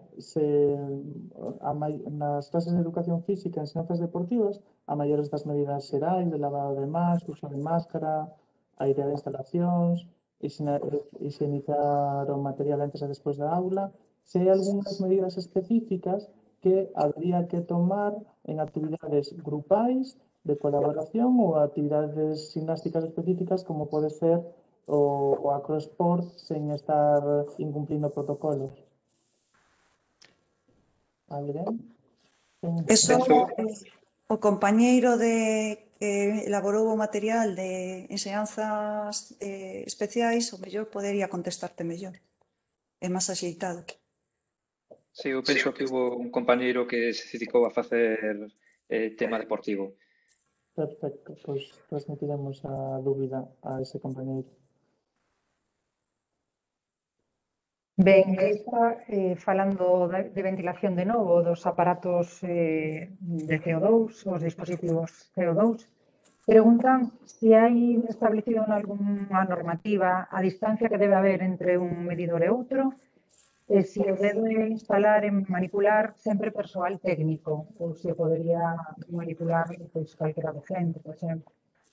nas clases de educación física e ensinanzas deportivas a maiores das medidas xerais de lavado de mans, uso de máscara, aire de instalacións, higienizar o material antes e despois da aula, se hai algunhas medidas específicas que habría que tomar en actividades grupais de colaboración ou actividades gimnásticas específicas como pode ser o acrosport sen estar incumplindo protocolos. Alguén? Eso, o compañeiro que elaborou o material de enseñanzas especiais, o mellor podería contestarte mellor. É máis axeitado. Sí, eu penso que hubo un compañeiro que se dedicou a facer tema deportivo. Perfecto, pois transmitiremos a dúbida a ese compañeiro. Ben, falando de ventilación de novo, dos aparatos de CO2, os dispositivos CO2, preguntan se hai establecido algunha normativa a distancia que debe haber entre un medidor e outro, e se o debe instalar e manipular sempre persoal técnico, ou se podería manipular calquera docente, por exemplo.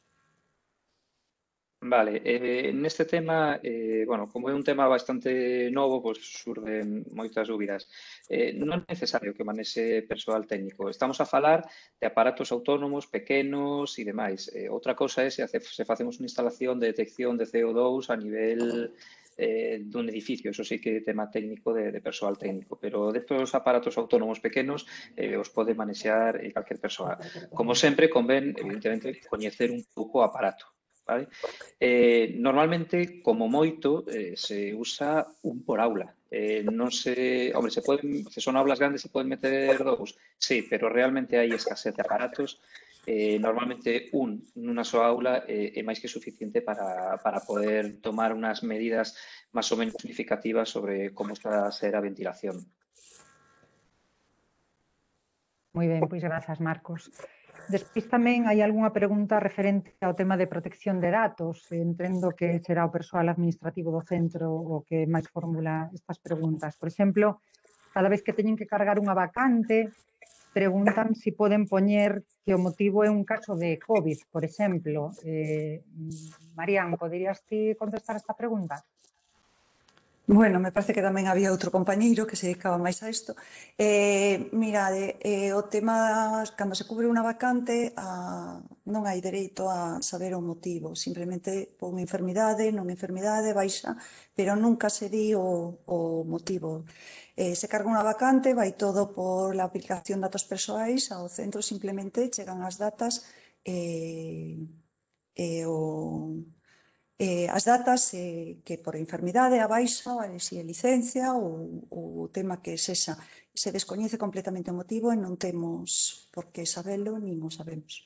Vale, neste tema, bueno, como é un tema bastante novo, pois surden moitas dúbidas. Non é necesario que manexe persoal técnico. Estamos a falar de aparatos autónomos, pequenos e demais. Outra cousa é se facemos unha instalación de detección de CO2 a nivel dun edificio. Eso sí que é tema técnico de persoal técnico. Pero destos aparatos autónomos pequenos os pode manexear calquer persoa. Como sempre, convén, evidentemente, coñecer un pouco o aparato. Vale? Normalmente, como moito, se usa un por aula. Non se, hombre, se son aulas grandes se poden meter dous, sí, pero realmente hai escasez de aparatos. Normalmente nunha soa aula é máis que suficiente para poder tomar unhas medidas máis ou menos significativas sobre como está a ser a ventilación. Moi ben, pois grazas, Marcos. Despois tamén hai algunha pregunta referente ao tema de protección de datos. Entendo que será o persoal administrativo do centro o que máis formula estas preguntas. Por exemplo, cada vez que teñen que cargar unha vacante, preguntan se poden poñer que o motivo é un caso de COVID, por exemplo. Marián, poderías ti contestar esta pregunta? Bueno, me parece que tamén había outro compañeiro que se dedicaba máis a isto. Mirade, o tema, cando se cubre unha vacante, non hai dereito a saber o motivo. Simplemente por unha enfermidade, non enfermidade, baixa, pero nunca se di o motivo. Se carga unha vacante, vai todo por la aplicación de datos persoais, ao centro simplemente chegan as datas as datas que por enfermidade a baixa, se é licencia ou o tema que sexa. Se descoñece completamente o motivo e non temos por que sabelo, nin o sabemos.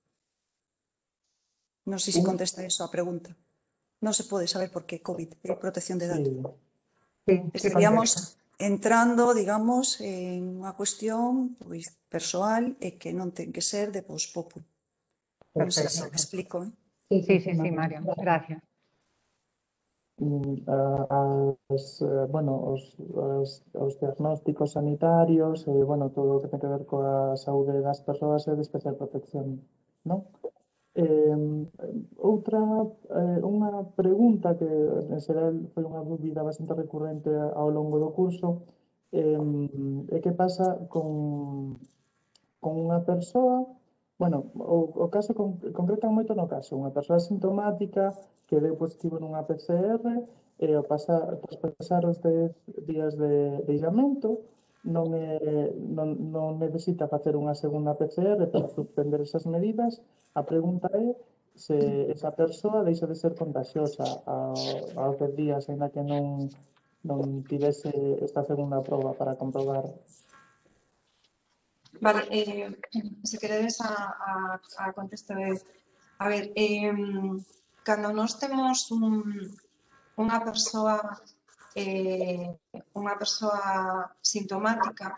Non sei se contesta eso a pregunta. Non se pode saber por que COVID é protección de datos. Estaríamos entrando, digamos, en unha cuestión persoal e que non ten que ser de vos populi. Non sei se me explico, Sí, Mario, gracias. Os diagnósticos sanitarios e, todo o que ten que ver coa saúde das persoas é de especial protección, non? Unha pregunta que, en xeral, foi unha dúbida bastante recurrente ao longo do curso, é que pasa con unha persoa, bueno, o caso concretan moito no caso, unha persoa sintomática que deu positivo nunha PCR e ao pasar os 10 días de illamento non necesita facer unha segunda PCR para suspender esas medidas. A pregunta é se esa persoa deixa de ser contagiosa aos 10 días, ainda que non tivese esta segunda proba para comprobar. Vale, se queredes a contesto eu. A ver, cando nós temos unha persoa sintomática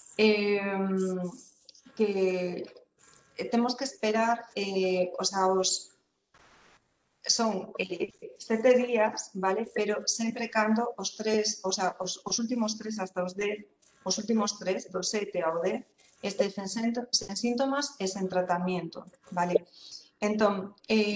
que temos que esperar, o sea, son 7 días, vale? Pero sempre cando os últimos 3 hasta os 10, os últimos 3, do 7 ao 10, estesen sen síntomas e sen tratamento, vale? Entón,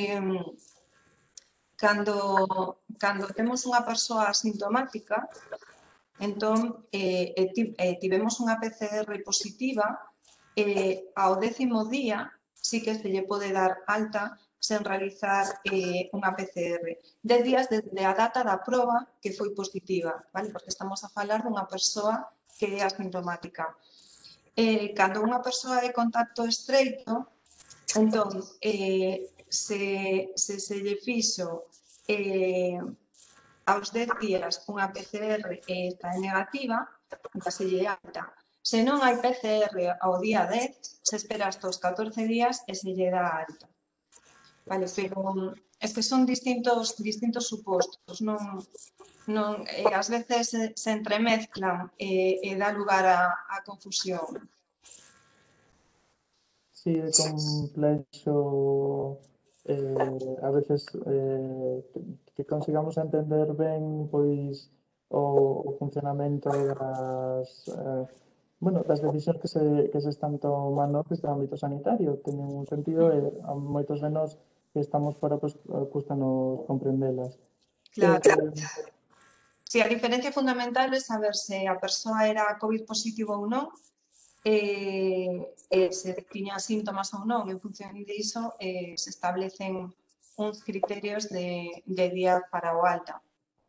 cando temos unha persoa asintomática, entón, tivemos unha PCR positiva, ao 10º día sí que se lle pode dar alta sen realizar unha PCR. 10 días desde a data da proba que foi positiva, vale? Porque estamos a falar dunha persoa que é asintomática. Cando unha persoa é contacto estreito, entón, se lle fixo aos 10 días unha PCR está negativa, se lle alta. Se non hai PCR ao día 10, se espera hasta os 14 días e se lle dá alta. Vale, pero es que son distintos supostos, ás veces se entremezclan e dá lugar a confusión. Sí, é complexo a veces que consigamos entender ben pois o funcionamento das decisións que se están tomando desde o ámbito sanitario. Teñen un sentido e a moitos de nós que estamos fora, pois, custanos comprendelas. Claro. Si, a diferencia fundamental é saber se a persoa era COVID positivo ou non, se tiña síntomas ou non. En función diso, se establecen uns criterios de día para o alta.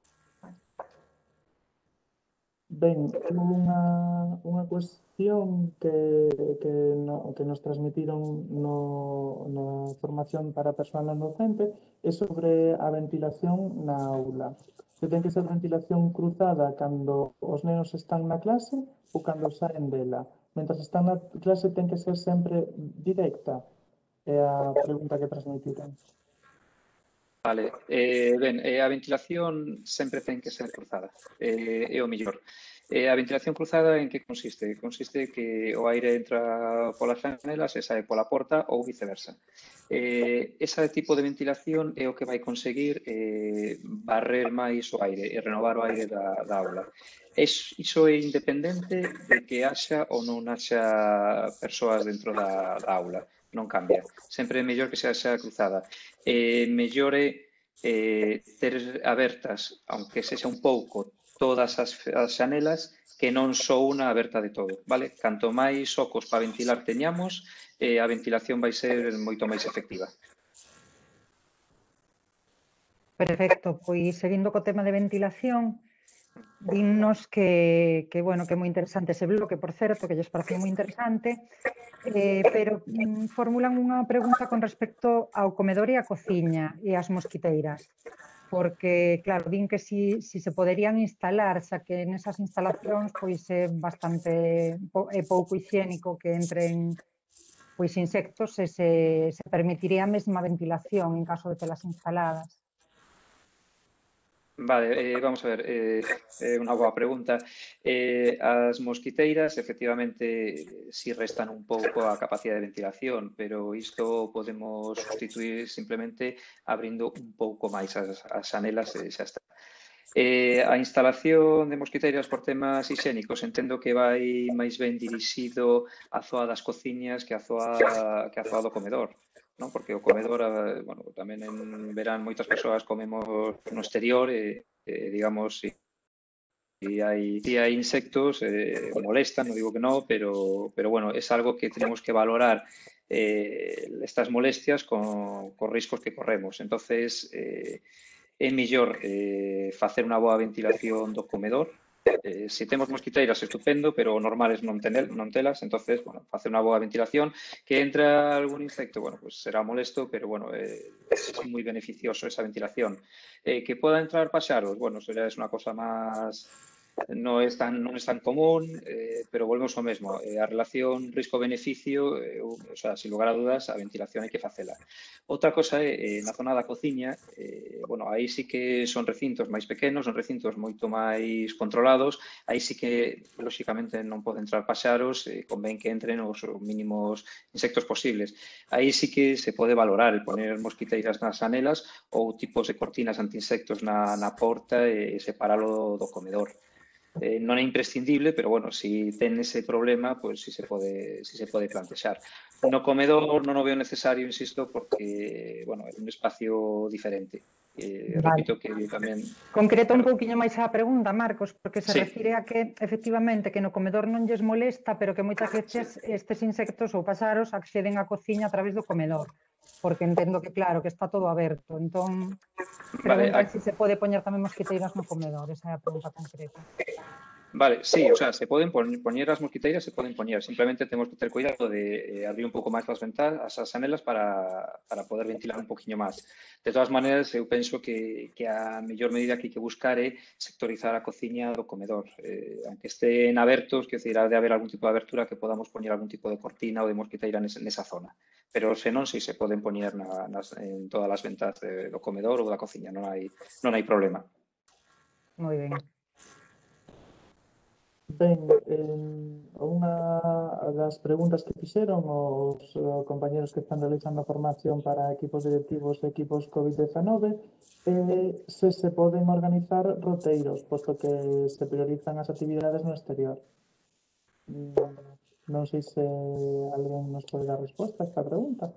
Ben, unha cuestión que nos transmitiron na formación para persoal non docente é sobre a ventilación na aula. Se ten que ser ventilación cruzada cando os nenos están na clase ou cando saen dela. Mentras están na clase ten que ser sempre directa. É a pregunta que transmitiron. Vale, ben, a ventilación sempre ten que ser cruzada, é o mellor. A ventilación cruzada en que consiste? Consiste que o aire entra polas janelas e sae pola porta ou viceversa. Ese tipo de ventilación é o que vai conseguir barrer máis o aire e renovar o aire da aula. Iso é independente de que haxa ou non haxa persoas dentro da aula. Non cambia. Sempre é mellor que se haxa cruzada. Mellor é ter abertas, aunque sexa un pouco, todas as xanelas que non só unha aberta de todo, vale? Canto máis ocos para ventilar teñamos, a ventilación vai ser moito máis efectiva. Perfecto, pois seguindo co tema de ventilación, dinnos que é moi interesante ese bloque, por certo, que lles pareceu moi interesante, pero formulan unha pregunta con respecto ao comedor e a cociña e as mosquiteiras, porque, claro, din que si se poderían instalar, xa que nesas instalacións pois é bastante pouco higiénico que entren pois insectos e se permitiría a mesma ventilación en caso de telas instaladas. Vale, vamos a ver, unha boa pregunta. As mosquiteiras, efectivamente, si restan un pouco a capacidade de ventilación, pero isto podemos sustituir simplemente abrindo un pouco máis as xanelas e xa está. A instalación de mosquiteiras por temas higiénicos entendo que vai máis ben dirixido á zoa das cociñas que á zoa do comedor. non? Porque o comedor, bueno, tamén en verán moitas persoas comemos no exterior e digamos, si hai insectos, molestan, non digo que no, pero bueno, es algo que tenemos que valorar estas molestias con riscos que corremos. Entonces, é mellor facer unha boa ventilación do comedor. Se temos mosquiteiras, estupendo, pero o normal é non telas, entonces, bueno, facer unha boa ventilación. Que entra algún insecto, bueno, pues será molesto, pero bueno, es moi beneficioso esa ventilación. Que pueda entrar paxaros, bueno, eso ya es unha cosa máis... non é tan común, pero volvemos ao mesmo. A relación risco-beneficio, o sea, sin lugar a dudas, a ventilación hai que facela. Outra cosa é, na zona da cociña, bueno, aí sí que son recintos máis pequenos, son recintos moito máis controlados, aí sí que, lóxicamente, non poden entrar paxaros, convén que entren os mínimos insectos posibles. Aí sí que se pode valorar el poner mosquiteiras nas anelas ou tipos de cortinas anti-insectos na porta e separalo do comedor. Non é imprescindible, pero bueno, si ten ese problema, pues si se pode plantexar. No comedor non o veo necesario, insisto, porque, bueno, é un espacio diferente. Repito que tamén... Concreto un pouquiño máis a pregunta, Marcos, porque se Sí. refire a que, efectivamente, que no comedor non lles molesta, pero que moitas veces estes insectos ou paxaros acceden á cociña a través do comedor, porque entendo que, claro, que está todo aberto. Entón, preguntan se se pode poñer tamén mosquiteiras no comedor, esa é a pregunta concreta. Vale, sí, o sea, se poden poñer as mosquiteiras, se poden poñer. Simplemente temos que ter cuidado de abrir un pouco máis as ventanas, as anelas para poder ventilar un poquinho máis. De todas maneiras, eu penso que a mellor medida que hai que buscar é sectorizar a cociña do comedor. Aunque estén abertos, que decir, ha de haber algún tipo de abertura que podamos poñer algún tipo de cortina ou de mosquiteira nesa zona. Pero senón, si se poden poñer en todas as ventas do comedor ou da cociña, non hai problema. Moi ben. Ben, unha das preguntas que fixeron os compañeros que están realizando a formación para equipos directivos e equipos COVID-19 se poden organizar roteiros, posto que se priorizan as actividades no exterior. Non sei se alguén nos pode dar resposta a esta pregunta.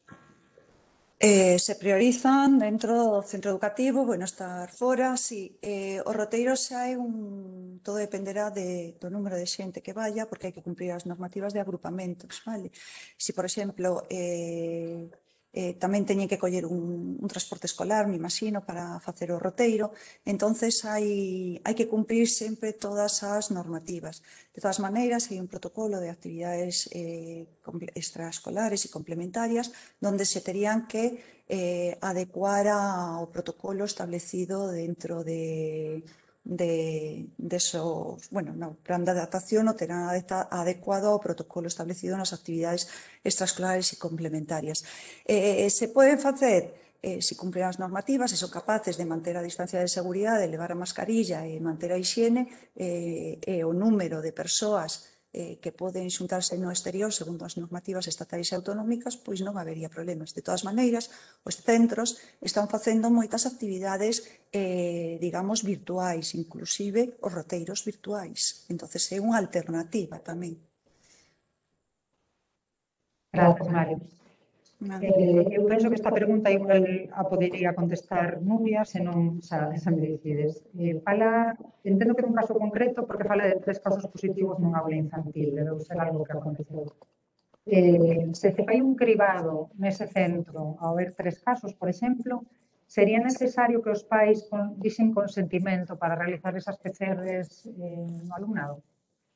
Se priorizan dentro do centro educativo, bueno, estar fora, sí. Os roteiros xa é todo dependerá do número de xente que vaya, porque hai que cumprir as normativas de agrupamentos, vale? Se, por exemplo, tamén teñen que coller un transporte escolar, me imagino, para facer o roteiro, entonces hai que cumprir sempre todas as normativas. De todas maneiras, hai un protocolo de actividades extraescolares e complementarias donde se terían que adecuar ao protocolo establecido dentro de esos, bueno, no plan de adaptación o terán adecuado ao protocolo establecido nas actividades extraescolares e complementarias. Se poden facer, se cumplen as normativas e son capaces de manter a distancia de seguridade, levar a mascarilla e manter a higiene e o número de persoas que poden xuntarse no exterior segundo as normativas estatais e autonómicas, pois non habería problemas. De todas maneiras, os centros están facendo moitas actividades, digamos, virtuais, inclusive os roteiros virtuais. Entonces, é unha alternativa tamén. Grazas, Mario. Eu penso que esta pregunta igual a podería contestar Nuria, se non xa me decides. Entendo que é un caso concreto porque fala de 3 casos positivos nun aula infantil, debe ser algo que aconteceu. Se fai un cribado nese centro ao haber 3 casos, por exemplo, sería necesario que os pais dixen consentimento para realizar esas PCRs no alumnado?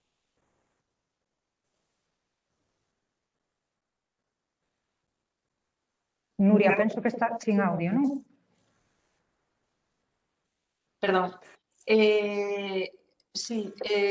Nuria, penso que está sin audio, non? Perdón. Sí,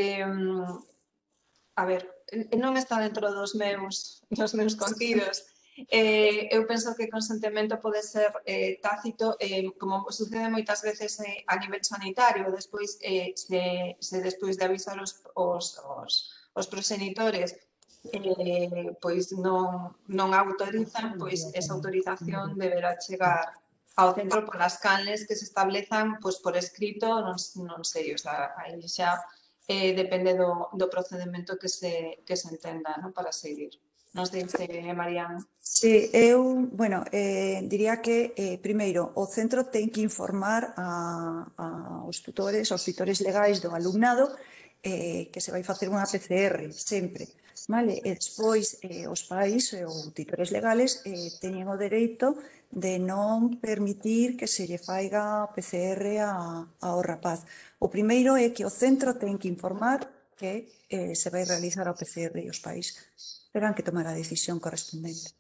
a ver, non está dentro dos meus contidos. Eu penso que o consentimento pode ser tácito, como sucede moitas veces a nivel sanitario, despois se despois de avisar os proxenitores pois non autorizan, pois esa autorización deberá chegar ao centro polas canles que se establezan pois por escrito, non sei, o sea, aí xa depende do procedimento que se entenda, non, para seguir. nos dice Marián. Sí, diría que, primeiro, o centro ten que informar aos tutores legais do alumnado que se vai facer unha PCR sempre, vale? E despois os pais ou tutores legales teñen o dereito de non permitir que se lle faiga PCR ao rapaz. O primeiro é que o centro ten que informar que se vai realizar a PCR e os pais terán que tomar a decisión correspondente.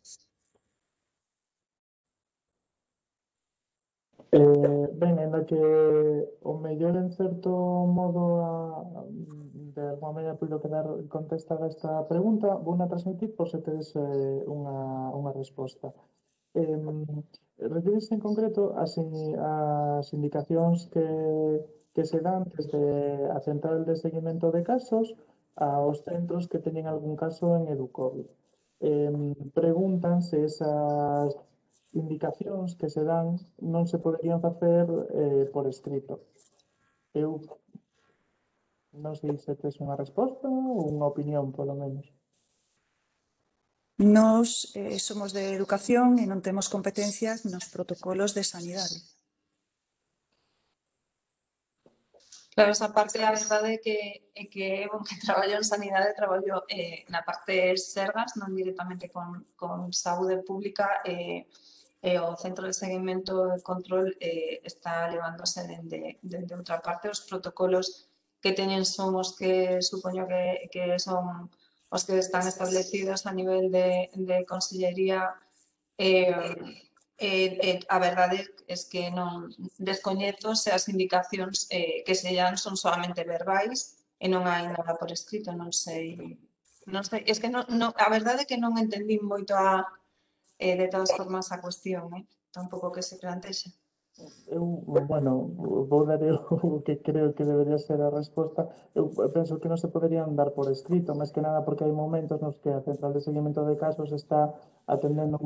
Ben, en la que o mellor en certo modo de alguma maneira puido quedar contestada esta pregunta, vou na transmitir por se tedes unha resposta. Refírese en concreto as indicacións que se dan desde a central de seguimento de casos aos centros que teñen algún caso en Educovid. Preguntan se esas indicacións que se dan non se poderían facer por escrito. Eu non sei se tes unha resposta ou unha opinión, polo menos. Nos somos de educación e non temos competencias nos protocolos de sanidade. Claro, esa parte, a verdade é que eu que traballo en sanidade, traballo na parte Sergas, non directamente con saúde pública, o Centro de Seguimento e Control está levándose dende outra parte. Os protocolos que teñen son os que supoño que son os que están establecidos a nivel de Consellería. A verdade é que non descoñezo se as indicacións que se dan son solamente verbais e non hai nada por escrito, non sei. É que a verdade é que non entendín moito de todas formas a cuestión, tampouco que se plantexa. Eu, vou dar o que creo que debería ser a resposta. Eu penso que non se poderían dar por escrito, máis que nada porque hai momentos nos que a Central de Seguimento de Casos está atendendo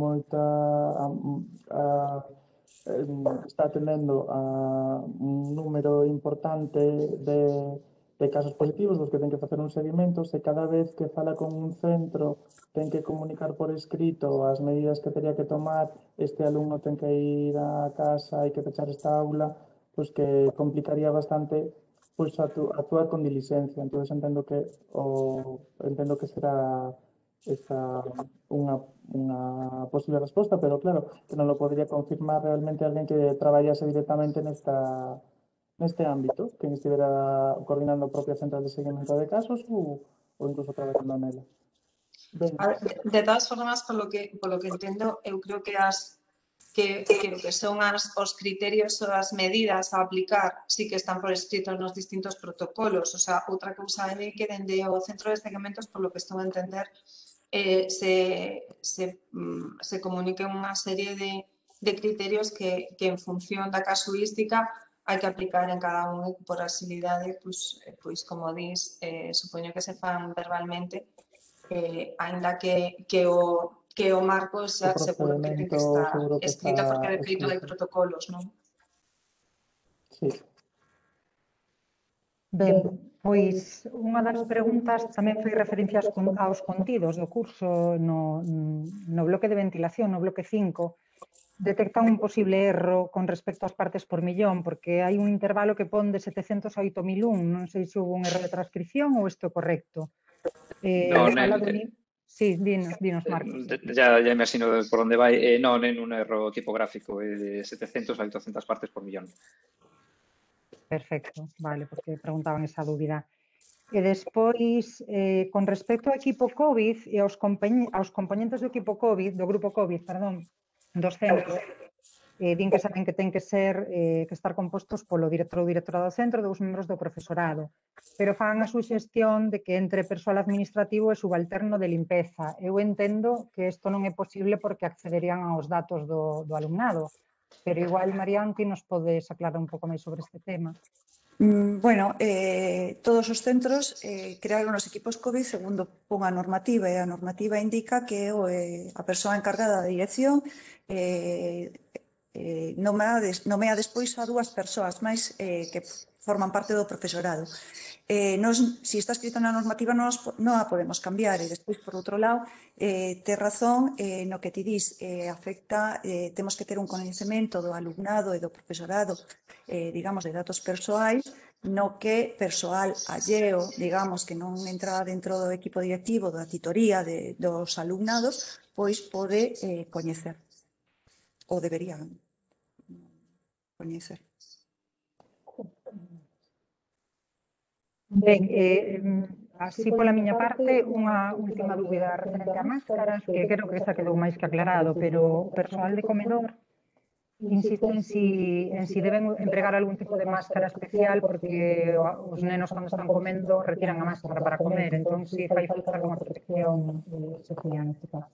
está atendendo a un número importante de casos positivos dos que ten que facer un seguimento. Se cada vez que fala con un centro ten que comunicar por escrito as medidas que teria que tomar, este alumno ten que ir á casa, hai que pechar esta aula, pois que complicaría bastante pois actuar con diligencia. Entón entendo que será esta unha posible resposta, pero claro, que non lo podría confirmar realmente alguén que traballase directamente neste ámbito, que estivera coordinando a propia Central de Seguimento de Casos ou incluso traballando nela. Ben. De todas formas, polo que entendo, eu creo que que son os criterios ou as medidas a aplicar sí que están por escrito nos distintos protocolos. O sea, outra cousa é que dende o Centro de Seguimentos, polo que estou a entender, se comuniquen unha serie de criterios que en función da casuística hai que aplicar en cada un por asilidade, pois como dis, supoño que se fan verbalmente, aínda que o marco xa seguro que ten que estar escrita porque de feito hai protocolos, non? Sí. Ben, pois unha das preguntas tamén foi referencia aos contidos do curso no bloque de ventilación, no bloque 5. Detectan un posible erro con respecto ás partes por millón, porque hai un intervalo que pon de 700 a 8001. Non sei se houve un erro de transcripción ou isto é correcto. Sí, dinos, Marcos. Ya imagino por onde vai. Non, en un erro tipográfico de 700 a 800 partes por millón. Perfecto, vale, porque preguntaban esa dúbida. E despois, con respecto ao equipo COVID e aos componentes do equipo COVID, do grupo COVID, perdón, dos centros, din que saben que ten que estar compostos polo director ou directora do centro e dous membros do profesorado, pero fan a suxestión de que entre persoal administrativo e subalterno de limpeza. Eu entendo que isto non é posible porque accederían aos datos do alumnado, pero igual, Marián, ti nos podes aclarar un pouco máis sobre este tema. Todos os centros crearon os equipos COVID segundo unha normativa, e a normativa indica que a persoa encargada da dirección nomea despois a dúas persoas máis que forman parte do profesorado. Si está escrito na normativa non a podemos cambiar, e despois, por outro lado, tes razón no que ti dis, afecta, temos que ter un coñecemento do alumnado e do profesorado, digamos, de datos persoais, no que persoal alleo, digamos, que non entra dentro do equipo directivo, da titoría dos alumnados, pois pode coñecer, ou debería coñecer. Ben, así pola miña parte, unha última dúbida referente a máscaras, que creo que esa quedou máis que aclarado, pero o persoal de comedor insiste en si deben empregar algún tipo de máscara especial porque os nenos cando están comendo retiran a máscara para comer, entón si fai falta algunha protección especial neste caso.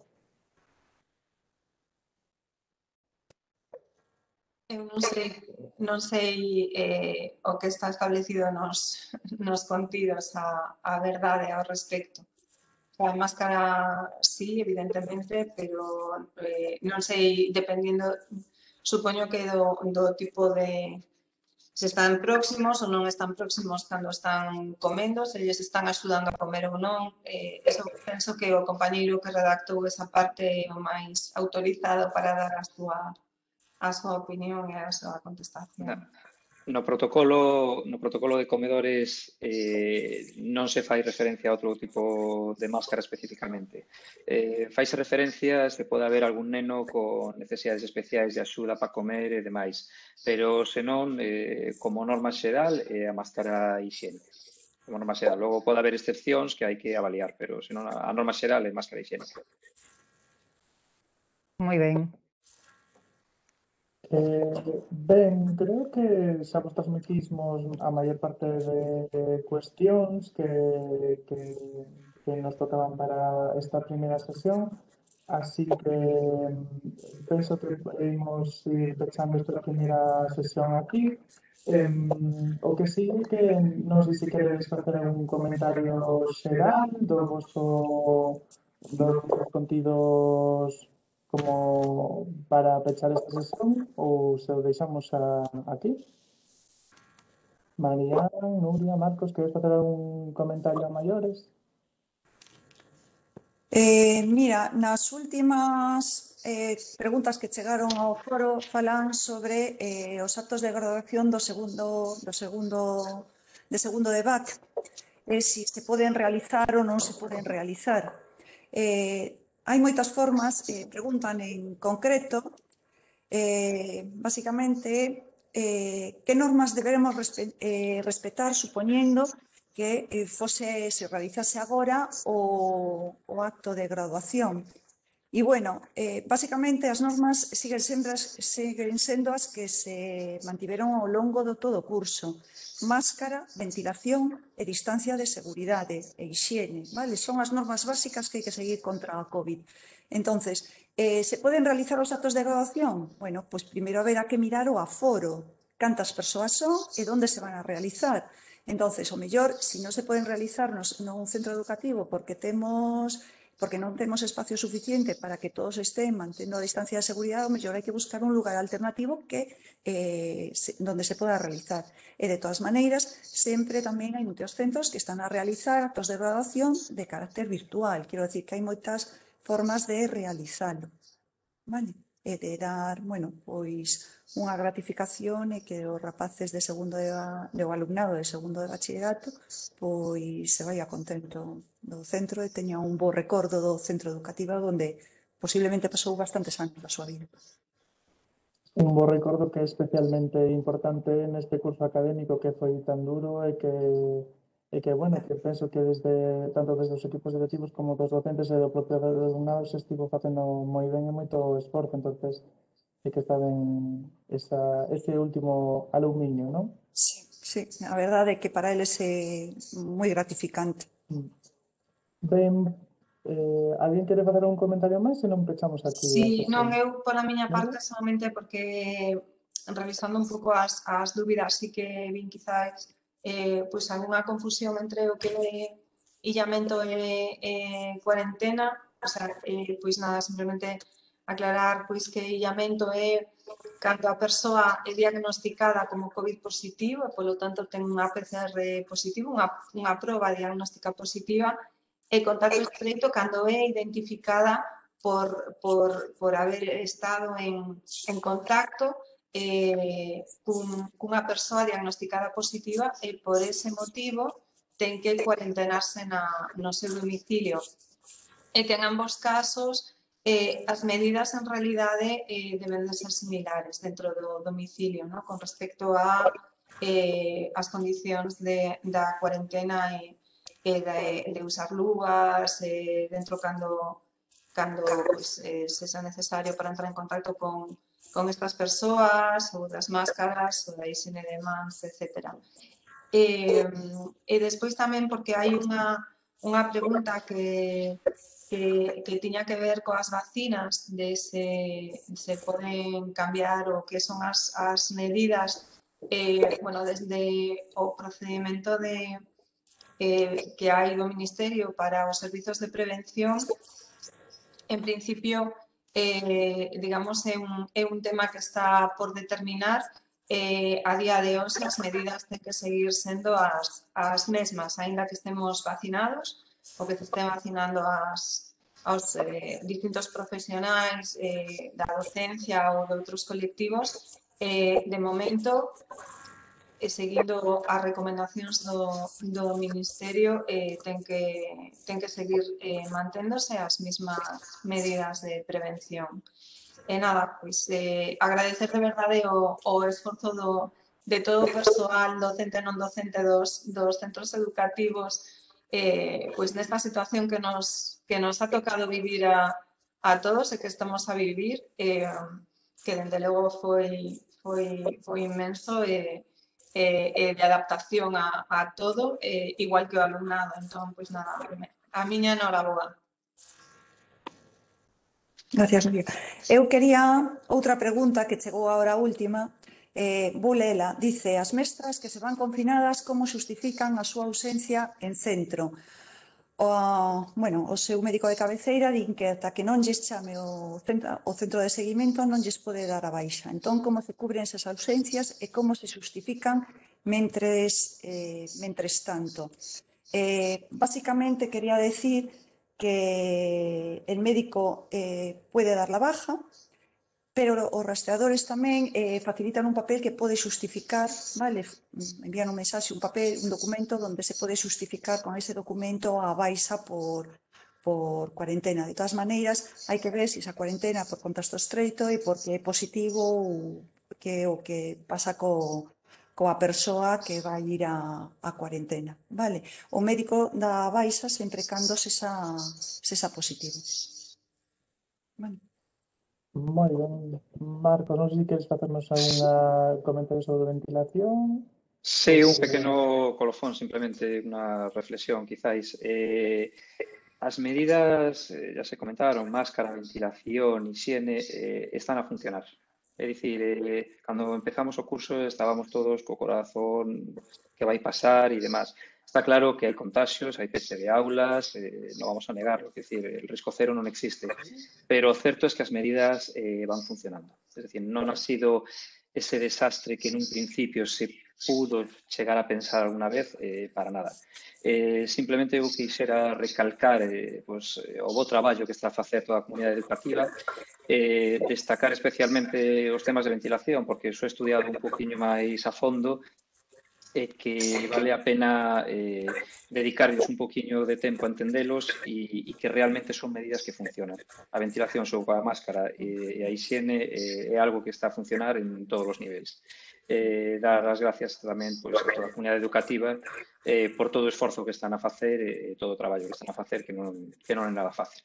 Eu non sei o que está establecido nos contidos a verdade ao respecto. A máscara sí, evidentemente, pero non sei, dependendo, supoño que do tipo de se están próximos ou non están próximos cando están comendo, se lles están axudando a comer ou non. Eso penso que o compañeiro que redactou esa parte é o máis autorizado para dar a súa opinión e a súa contestación. No protocolo de comedores non se fai referencia a outro tipo de máscara especificamente. Faise referencia se pode haber algún neno con necesidades especiais de axuda para comer e demais, pero senón, como norma xeral, a máscara higiénica. Como norma xeral. Logo pode haber excepcións que hai que avaliar, pero senón a norma xeral é máscara higiénica. Moi ben. Ben, creo que xa vos transmitismos a maior parte de cuestións que nos tocaban para esta primeira sesión, así que penso que podemos ir pechando esta primeira sesión aquí. O que sí que non sei se queredes facer algún comentario xeral dos vosos contidos como para pechar esta sesión ou se o deixamos aquí? Marián, Nuria, Marcos, queres facer algún comentario a maiores? Mira, nas últimas preguntas que chegaron ao foro falan sobre os actos de graduación de segundo de BAC, se se poden realizar ou non se poden realizar. Hai moitas formas, preguntan en concreto, basicamente, que normas deberemos respetar supoñendo que se realizase agora o acto de graduación. E, bueno, basicamente as normas siguen sendo as que se mantiveron ao longo do todo o curso. Máscara, ventilación e distancia de seguridade e higiene, vale? Son as normas básicas que hai que seguir contra a COVID. Entonces, se poden realizar os actos de graduación? Bueno, pois primeiro haberá que mirar o aforo, cantas persoas son e onde se van a realizar. Entonces, o mellor, se non se poden realizar nun centro educativo porque non temos espacio suficiente para que todos estén mantendo a distancia de seguridade, o mellor hai que buscar un lugar alternativo donde se poda realizar. E, de todas maneiras, sempre tamén hai moitos centros que están a realizar actos de graduación de carácter virtual. Quero dicir que hai moitas formas de realizalo, vale? E de dar, bueno, pois unha gratificación e que os rapaces de do alumnado de segundo de bachillerato pois se vaya contento do centro e teña un bo recordo do centro educativo onde posiblemente pasou bastantes anos da súa vida. Un bo recordo que é especialmente importante neste curso académico que foi tan duro e que bueno, que penso que tanto desde os equipos directivos como dos docentes e do propio alumnado se estivo facendo moi ben e moito esforzo, entonces é que está ben ese último aluminio, non? Sí, a verdade é que para eles é moi gratificante. Ben, alguén quere facer un comentario máis e non pechamos aquí? Sí, non, eu pola miña parte solamente porque revisando un pouco as dúbidas sí que vin quizás pois algunha confusión entre o que é illamento e cuarentena, o sea, pois nada, simplemente aclarar pois que illamento é cando a persoa é diagnosticada como COVID positivo e, polo tanto, ten unha PCR positivo, unha proba diagnóstica positiva, e contacto estreito cando é identificada por haber estado en contacto cunha persoa diagnosticada positiva e por ese motivo ten que cuarentenarse no seu domicilio. E que en ambos casos as medidas en realidade deben de ser similares dentro do domicilio, ¿no? Con respecto a as condicións da cuarentena e de usar luvas dentro cando pues, sexa necesario para entrar en contacto con estas persoas, ou das máscaras, ou da higiene de mans, etc. E despois tamén porque hai unha pregunta que tiña que ver coas vacinas, de se poden cambiar o que son as medidas, bueno, desde o procedimento que hai do Ministerio para os servizos de prevención, en principio, digamos, é un tema que está por determinar. A día de hoxe as medidas ten que seguir sendo as mesmas, aínda que estemos vacinados, ou que se estén vacinando aos distintos profesionais da docencia ou de outros colectivos. De momento, seguindo as recomendacións do Ministerio, ten que seguir manténdose as mesmas medidas de prevención. E nada, pois agradecer de verdade o esforzo de todo o persoal docente e non docente dos centros educativos pois nesta situación que nos ha tocado vivir a todos e que estamos a vivir, que dende logo foi inmenso de adaptación a todo, igual que o alumnado. Entón, pois nada, a miña enhoraboa. Gracias, Nuria. Eu quería outra pregunta que chegou agora a última. Vou lela. Dice, as mestras que se van confinadas, como xustifican a súa ausencia en centro? O seu médico de cabeceira din que ata que non lles chame o centro de seguimento non lles pode dar a baixa. Entón, como se cubren esas ausencias e como se xustifican mentres tanto? Básicamente, quería decir que el médico puede dar la baja, pero os rastreadores tamén facilitan un papel que pode xustificar, vale? Envían un mensaxe, un papel, un documento onde se pode xustificar con ese documento a baixa por cuarentena. De todas maneiras, hai que ver se esa cuarentena por contacto estreito e porque é positivo ou que o que pasa coa persoa que vai ir a cuarentena, vale? O médico dá baixa sempre cando sexa positivo. Vale. Moi ben. Marcos, non sei se queres facernos algún comentario sobre ventilación. Sí, un pequeno colofón, simplemente unha reflexión, quizáis. As medidas, ya se comentaron, máscara, ventilación, higiene, están a funcionar. É dicir, cando empezamos o curso estábamos todos co corazón que vai pasar e demás. Está claro que hai contagios, hai peche de aulas, non vamos a negarlo, é dicir, el risco cero non existe, pero o certo é que as medidas van funcionando. É dicir, non ha sido ese desastre que en un principio se pudo chegar a pensar alguna vez, para nada. Simplemente eu quixera recalcar o bo traballo que está a facer toda a comunidade educativa, destacar especialmente os temas de ventilación, porque iso he estudiado un poquinho máis a fondo, que vale a pena dedicarlles un poquinho de tempo a entendelos e que realmente son medidas que funcionan. A ventilación sobre a máscara e a higiene é algo que está a funcionar en todos os niveis. Dar as gracias tamén a toda a comunidade educativa por todo o esforzo que están a facer e todo o traballo que están a facer, que non é nada fácil.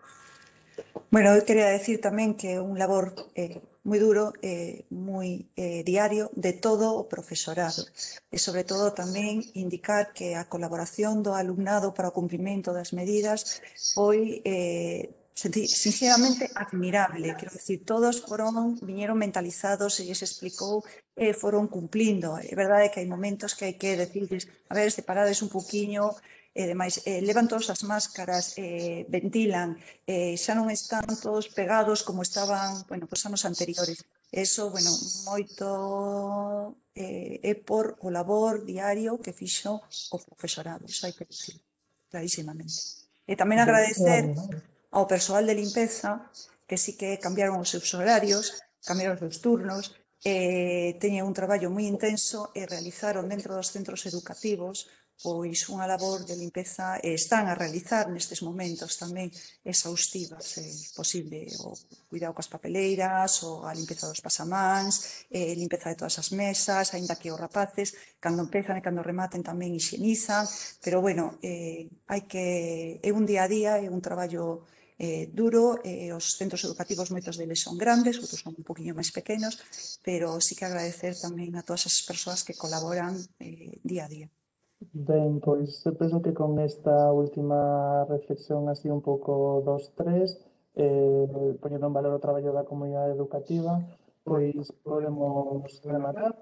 Bueno, eu quería decir tamén que é un labor moi duro, moi diario de todo o profesorado e, sobre todo, tamén indicar que a colaboración do alumnado para o cumprimento das medidas foi sinceramente admirable. Quero dicir, todos viñeron mentalizados, se lles explicou, foron cumplindo. É verdade que hai momentos que hai que decirles, a ver, separades un poquinho, e demais, levan todas as máscaras, ventilan, xa non están todos pegados como estaban, bueno, os anos anteriores. Eso, bueno, moito é por o labor diario que fixo o profesorado, iso hai que dicir, clarísimamente. E tamén agradecer ao persoal de limpeza que sí que cambiaron os seus horarios, cambiaron os seus turnos, teñen un traballo moi intenso e realizaron dentro dos centros educativos pois unha labor de limpeza e están a realizar nestes momentos tamén exhaustivas, posible, o cuidado coas papeleiras, ou a limpeza dos pasamáns, limpeza de todas as mesas, aínda que os rapaces, cando empezan e cando rematen tamén higienizan, pero bueno, hai que, é un día a día, é un traballo duro, os centros educativos moitos deles son grandes, outros son un poquinho máis pequenos, pero sí que agradecer tamén a todas as persoas que colaboran día a día. Ben, pois eu penso que con esta última reflexión así un pouco dos tres, poñendo en valor o traballo da comunidade educativa, pois podemos rematar.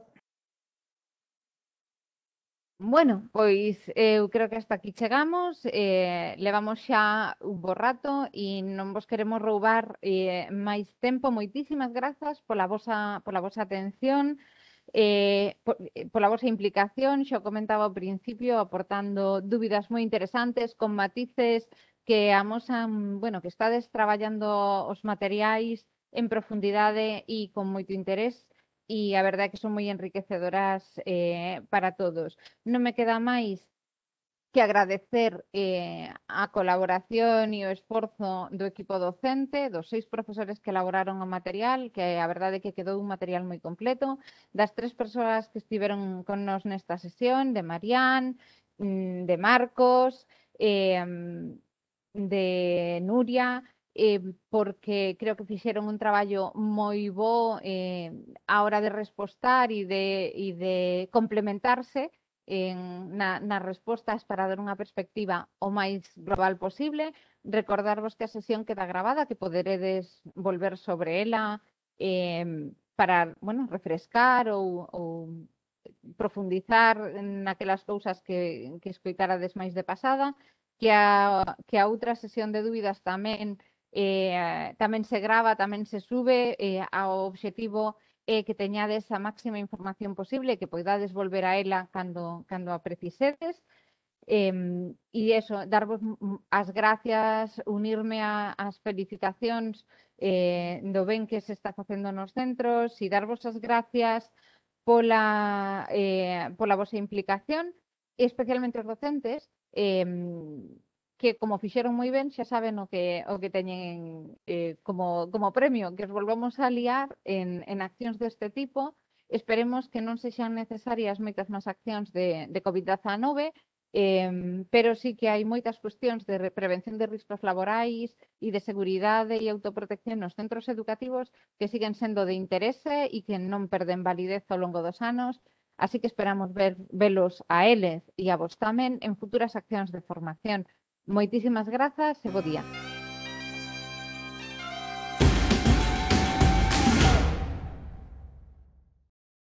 Bueno, pois eu creo que hasta aquí chegamos, levamos xa un bo rato e non vos queremos roubar máis tempo. Moitísimas grazas pola vosa atención, pola vosa implicación, xa o comentaba ao principio, aportando dúbidas moi interesantes con matices que amosan, bueno, que estades traballando os materiais en profundidade e con moito interés, e a verdade é que son moi enriquecedoras para todos. Non me queda máis que agradecer a colaboración e o esforzo do equipo docente, dos 6 profesores que elaboraron o material, que a verdade é que quedou un material moi completo, das 3 persoas que estiveron con nos nesta sesión, de Marián, de Marcos, de Nuria, porque creo que fixeron un traballo moi bo á hora de respostar e de complementarse nas respostas para dar unha perspectiva o máis global posible. Recordarvos que a sesión queda gravada, que poderedes volver sobre ela para, bueno, refrescar ou profundizar naquelas cousas que escoitarades máis de pasada, que a outra sesión de dúbidas tamén se grava, tamén se sube, ao obxectivo que teñades a máxima información posible e que poidades volver a ela cando a precisedes. E eso, darvos as gracias, unirme ás felicitacións do ben que se está facendo nos centros e darvos as gracias pola vosa implicación, especialmente os docentes, que como fixeron moi ben xa saben o que teñen como premio, que os volvamos a liar en accións deste tipo. Esperemos que non sexan necesarias moitas máis accións de COVID-19, pero sí que hai moitas cuestións de prevención de riscos laborais e de seguridade e autoprotección nos centros educativos que siguen sendo de interese e que non perden validez ao longo dos anos, así que esperamos velos a eles e a vos tamén en futuras accións de formación. Moitísimas grazas e bo día.